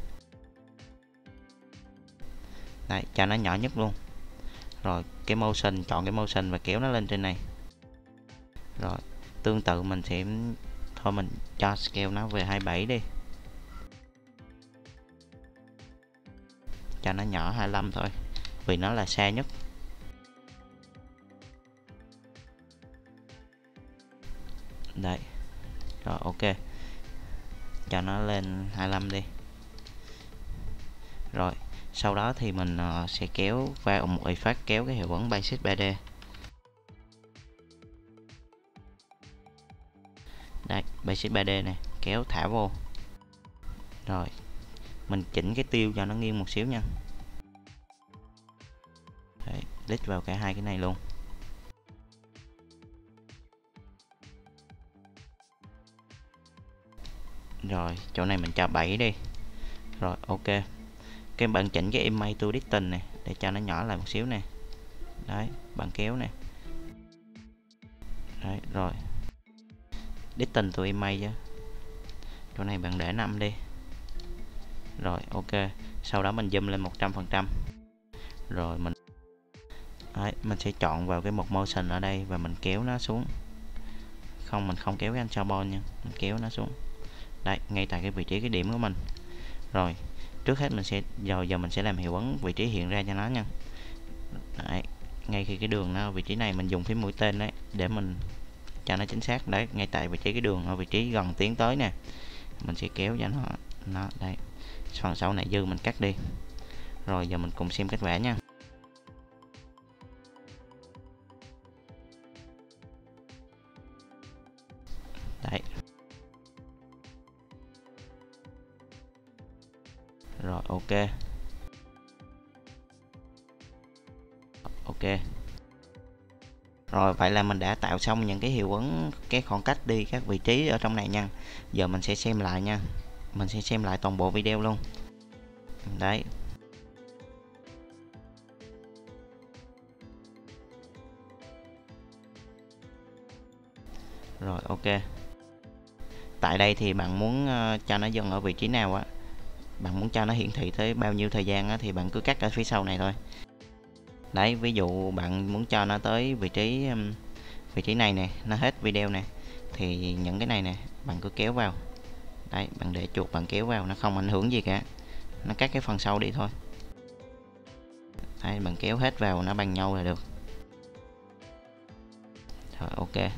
Đấy, cho nó nhỏ nhất luôn. Rồi cái motion, chọn cái motion và kéo nó lên trên này. Rồi tương tự mình sẽ thôi mình cho scale nó về 27 đi, cho nó nhỏ 25 thôi vì nó là xa nhất. Đấy, rồi ok, cho nó lên 25 đi. Rồi sau đó thì mình sẽ kéo vào một effect, kéo cái hiệu ứng Basic 3D. Đây, Basic 3D này, kéo thả vô. Rồi mình chỉnh cái tiêu cho nó nghiêng một xíu nha. Đấy, click vào cả hai cái này luôn. Rồi chỗ này mình cho 7 đi. Rồi ok, cái bạn chỉnh cái image to distance này để cho nó nhỏ lại một xíu nè. Đấy, bạn kéo nè. Đấy, rồi distance to image chứ, chỗ này bạn để 5 đi. Rồi ok, sau đó mình zoom lên 100%. Rồi đấy, mình sẽ chọn vào cái một motion ở đây và mình kéo nó xuống. Không, mình không kéo cái anchor nha, mình kéo nó xuống. Đây, ngay tại cái vị trí cái điểm của mình. Rồi trước hết mình sẽ giờ mình sẽ làm hiệu ứng vị trí hiện ra cho nó nha. Đấy, ngay khi cái đường nó ở vị trí này mình dùng phím mũi tên đấy để mình cho nó chính xác. Đấy, ngay tại vị trí cái đường ở vị trí gần tiến tới nè, mình sẽ kéo cho nó đây. Phần sau này dư mình cắt đi. Rồi giờ mình cùng xem kết quả nha. Đấy, rồi ok, ok. Rồi vậy là mình đã tạo xong những cái hiệu ứng, cái khoảng cách đi các vị trí ở trong này nha. Giờ mình sẽ xem lại nha, mình sẽ xem lại toàn bộ video luôn. Đấy, rồi ok. Tại đây thì bạn muốn cho nó dừng ở vị trí nào á, bạn muốn cho nó hiển thị tới bao nhiêu thời gian á, thì bạn cứ cắt ở phía sau này thôi. Đấy, ví dụ bạn muốn cho nó tới vị trí này nè, nó hết video nè, thì những cái này nè bạn cứ kéo vào. Đấy, bạn để chuột bạn kéo vào, nó không ảnh hưởng gì cả, nó cắt cái phần sau đi thôi. Đấy, bạn kéo hết vào nó bằng nhau là được. Rồi ok,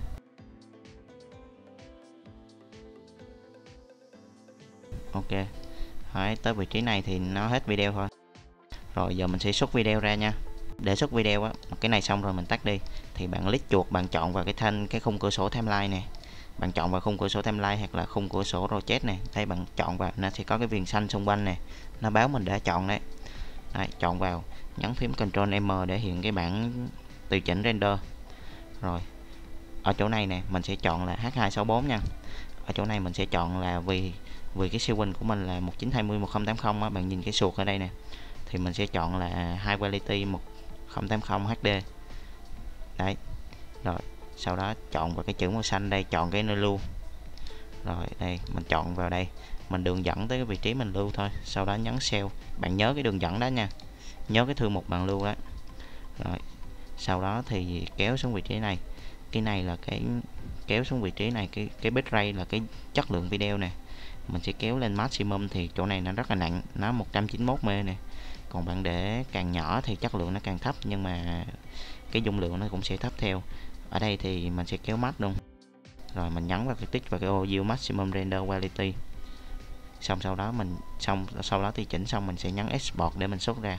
ok. Đấy, tới vị trí này thì nó hết video thôi. Rồi giờ mình sẽ xuất video ra nha. Để xuất video á, cái này xong rồi mình tắt đi, thì bạn click chuột, bạn chọn vào cái khung cửa sổ timeline nè, bạn chọn vào khung cửa sổ timeline hoặc là khung cửa sổ rotate nè. Đây, bạn chọn vào, nó sẽ có cái viền xanh xung quanh nè, nó báo mình đã chọn đấy. Đấy, chọn vào, nhấn phím Ctrl M để hiện cái bảng tùy chỉnh render. Rồi ở chỗ này nè mình sẽ chọn là H264 nha. Ở chỗ này mình sẽ chọn là vì cái siêu của mình là 1920 1080 á, bạn nhìn cái suột ở đây nè, thì mình sẽ chọn là High Quality 1080 HD. Đấy, rồi sau đó chọn vào cái chữ màu xanh đây, chọn cái nơi lưu. Rồi đây mình chọn vào đây, mình đường dẫn tới cái vị trí mình lưu thôi, sau đó nhấn Save. Bạn nhớ cái đường dẫn đó nha, nhớ cái thư mục bạn lưu đó. Rồi sau đó thì kéo xuống vị trí này, cái này là cái kéo xuống vị trí này, cái bitrate là cái chất lượng video nè, mình sẽ kéo lên maximum, thì chỗ này nó rất là nặng, nó 191 m nè. Còn bạn để càng nhỏ thì chất lượng nó càng thấp, nhưng mà cái dung lượng nó cũng sẽ thấp theo. Ở đây thì mình sẽ kéo max luôn. Rồi mình nhấn vào cái tích vào cái ô view maximum render quality. Xong sau đó thì chỉnh xong mình sẽ nhấn export để mình xuất ra.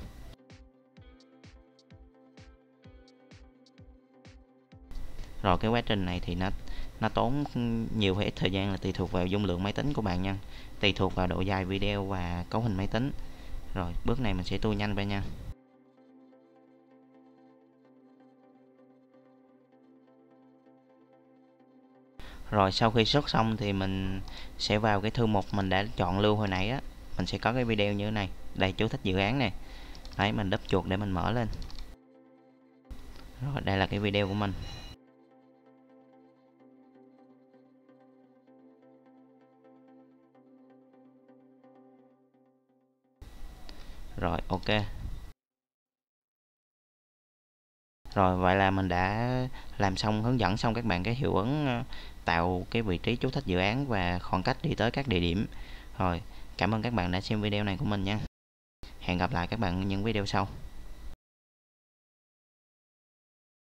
Rồi cái quá trình này thì nó tốn nhiều hay ít thời gian là tùy thuộc vào dung lượng máy tính của bạn nha, tùy thuộc vào độ dài video và cấu hình máy tính. Rồi bước này mình sẽ tua nhanh về nha. Rồi sau khi xuất xong thì mình sẽ vào cái thư mục mình đã chọn lưu hồi nãy á, mình sẽ có cái video như thế này. Đây, chú thích dự án nè. Đấy, mình đúp chuột để mình mở lên. Rồi đây là cái video của mình. Rồi ok. Rồi vậy là mình đã làm xong, hướng dẫn xong các bạn cái hiệu ứng tạo cái vị trí chú thích dự án và khoảng cách đi tới các địa điểm. Rồi, cảm ơn các bạn đã xem video này của mình nha. Hẹn gặp lại các bạn ở những video sau.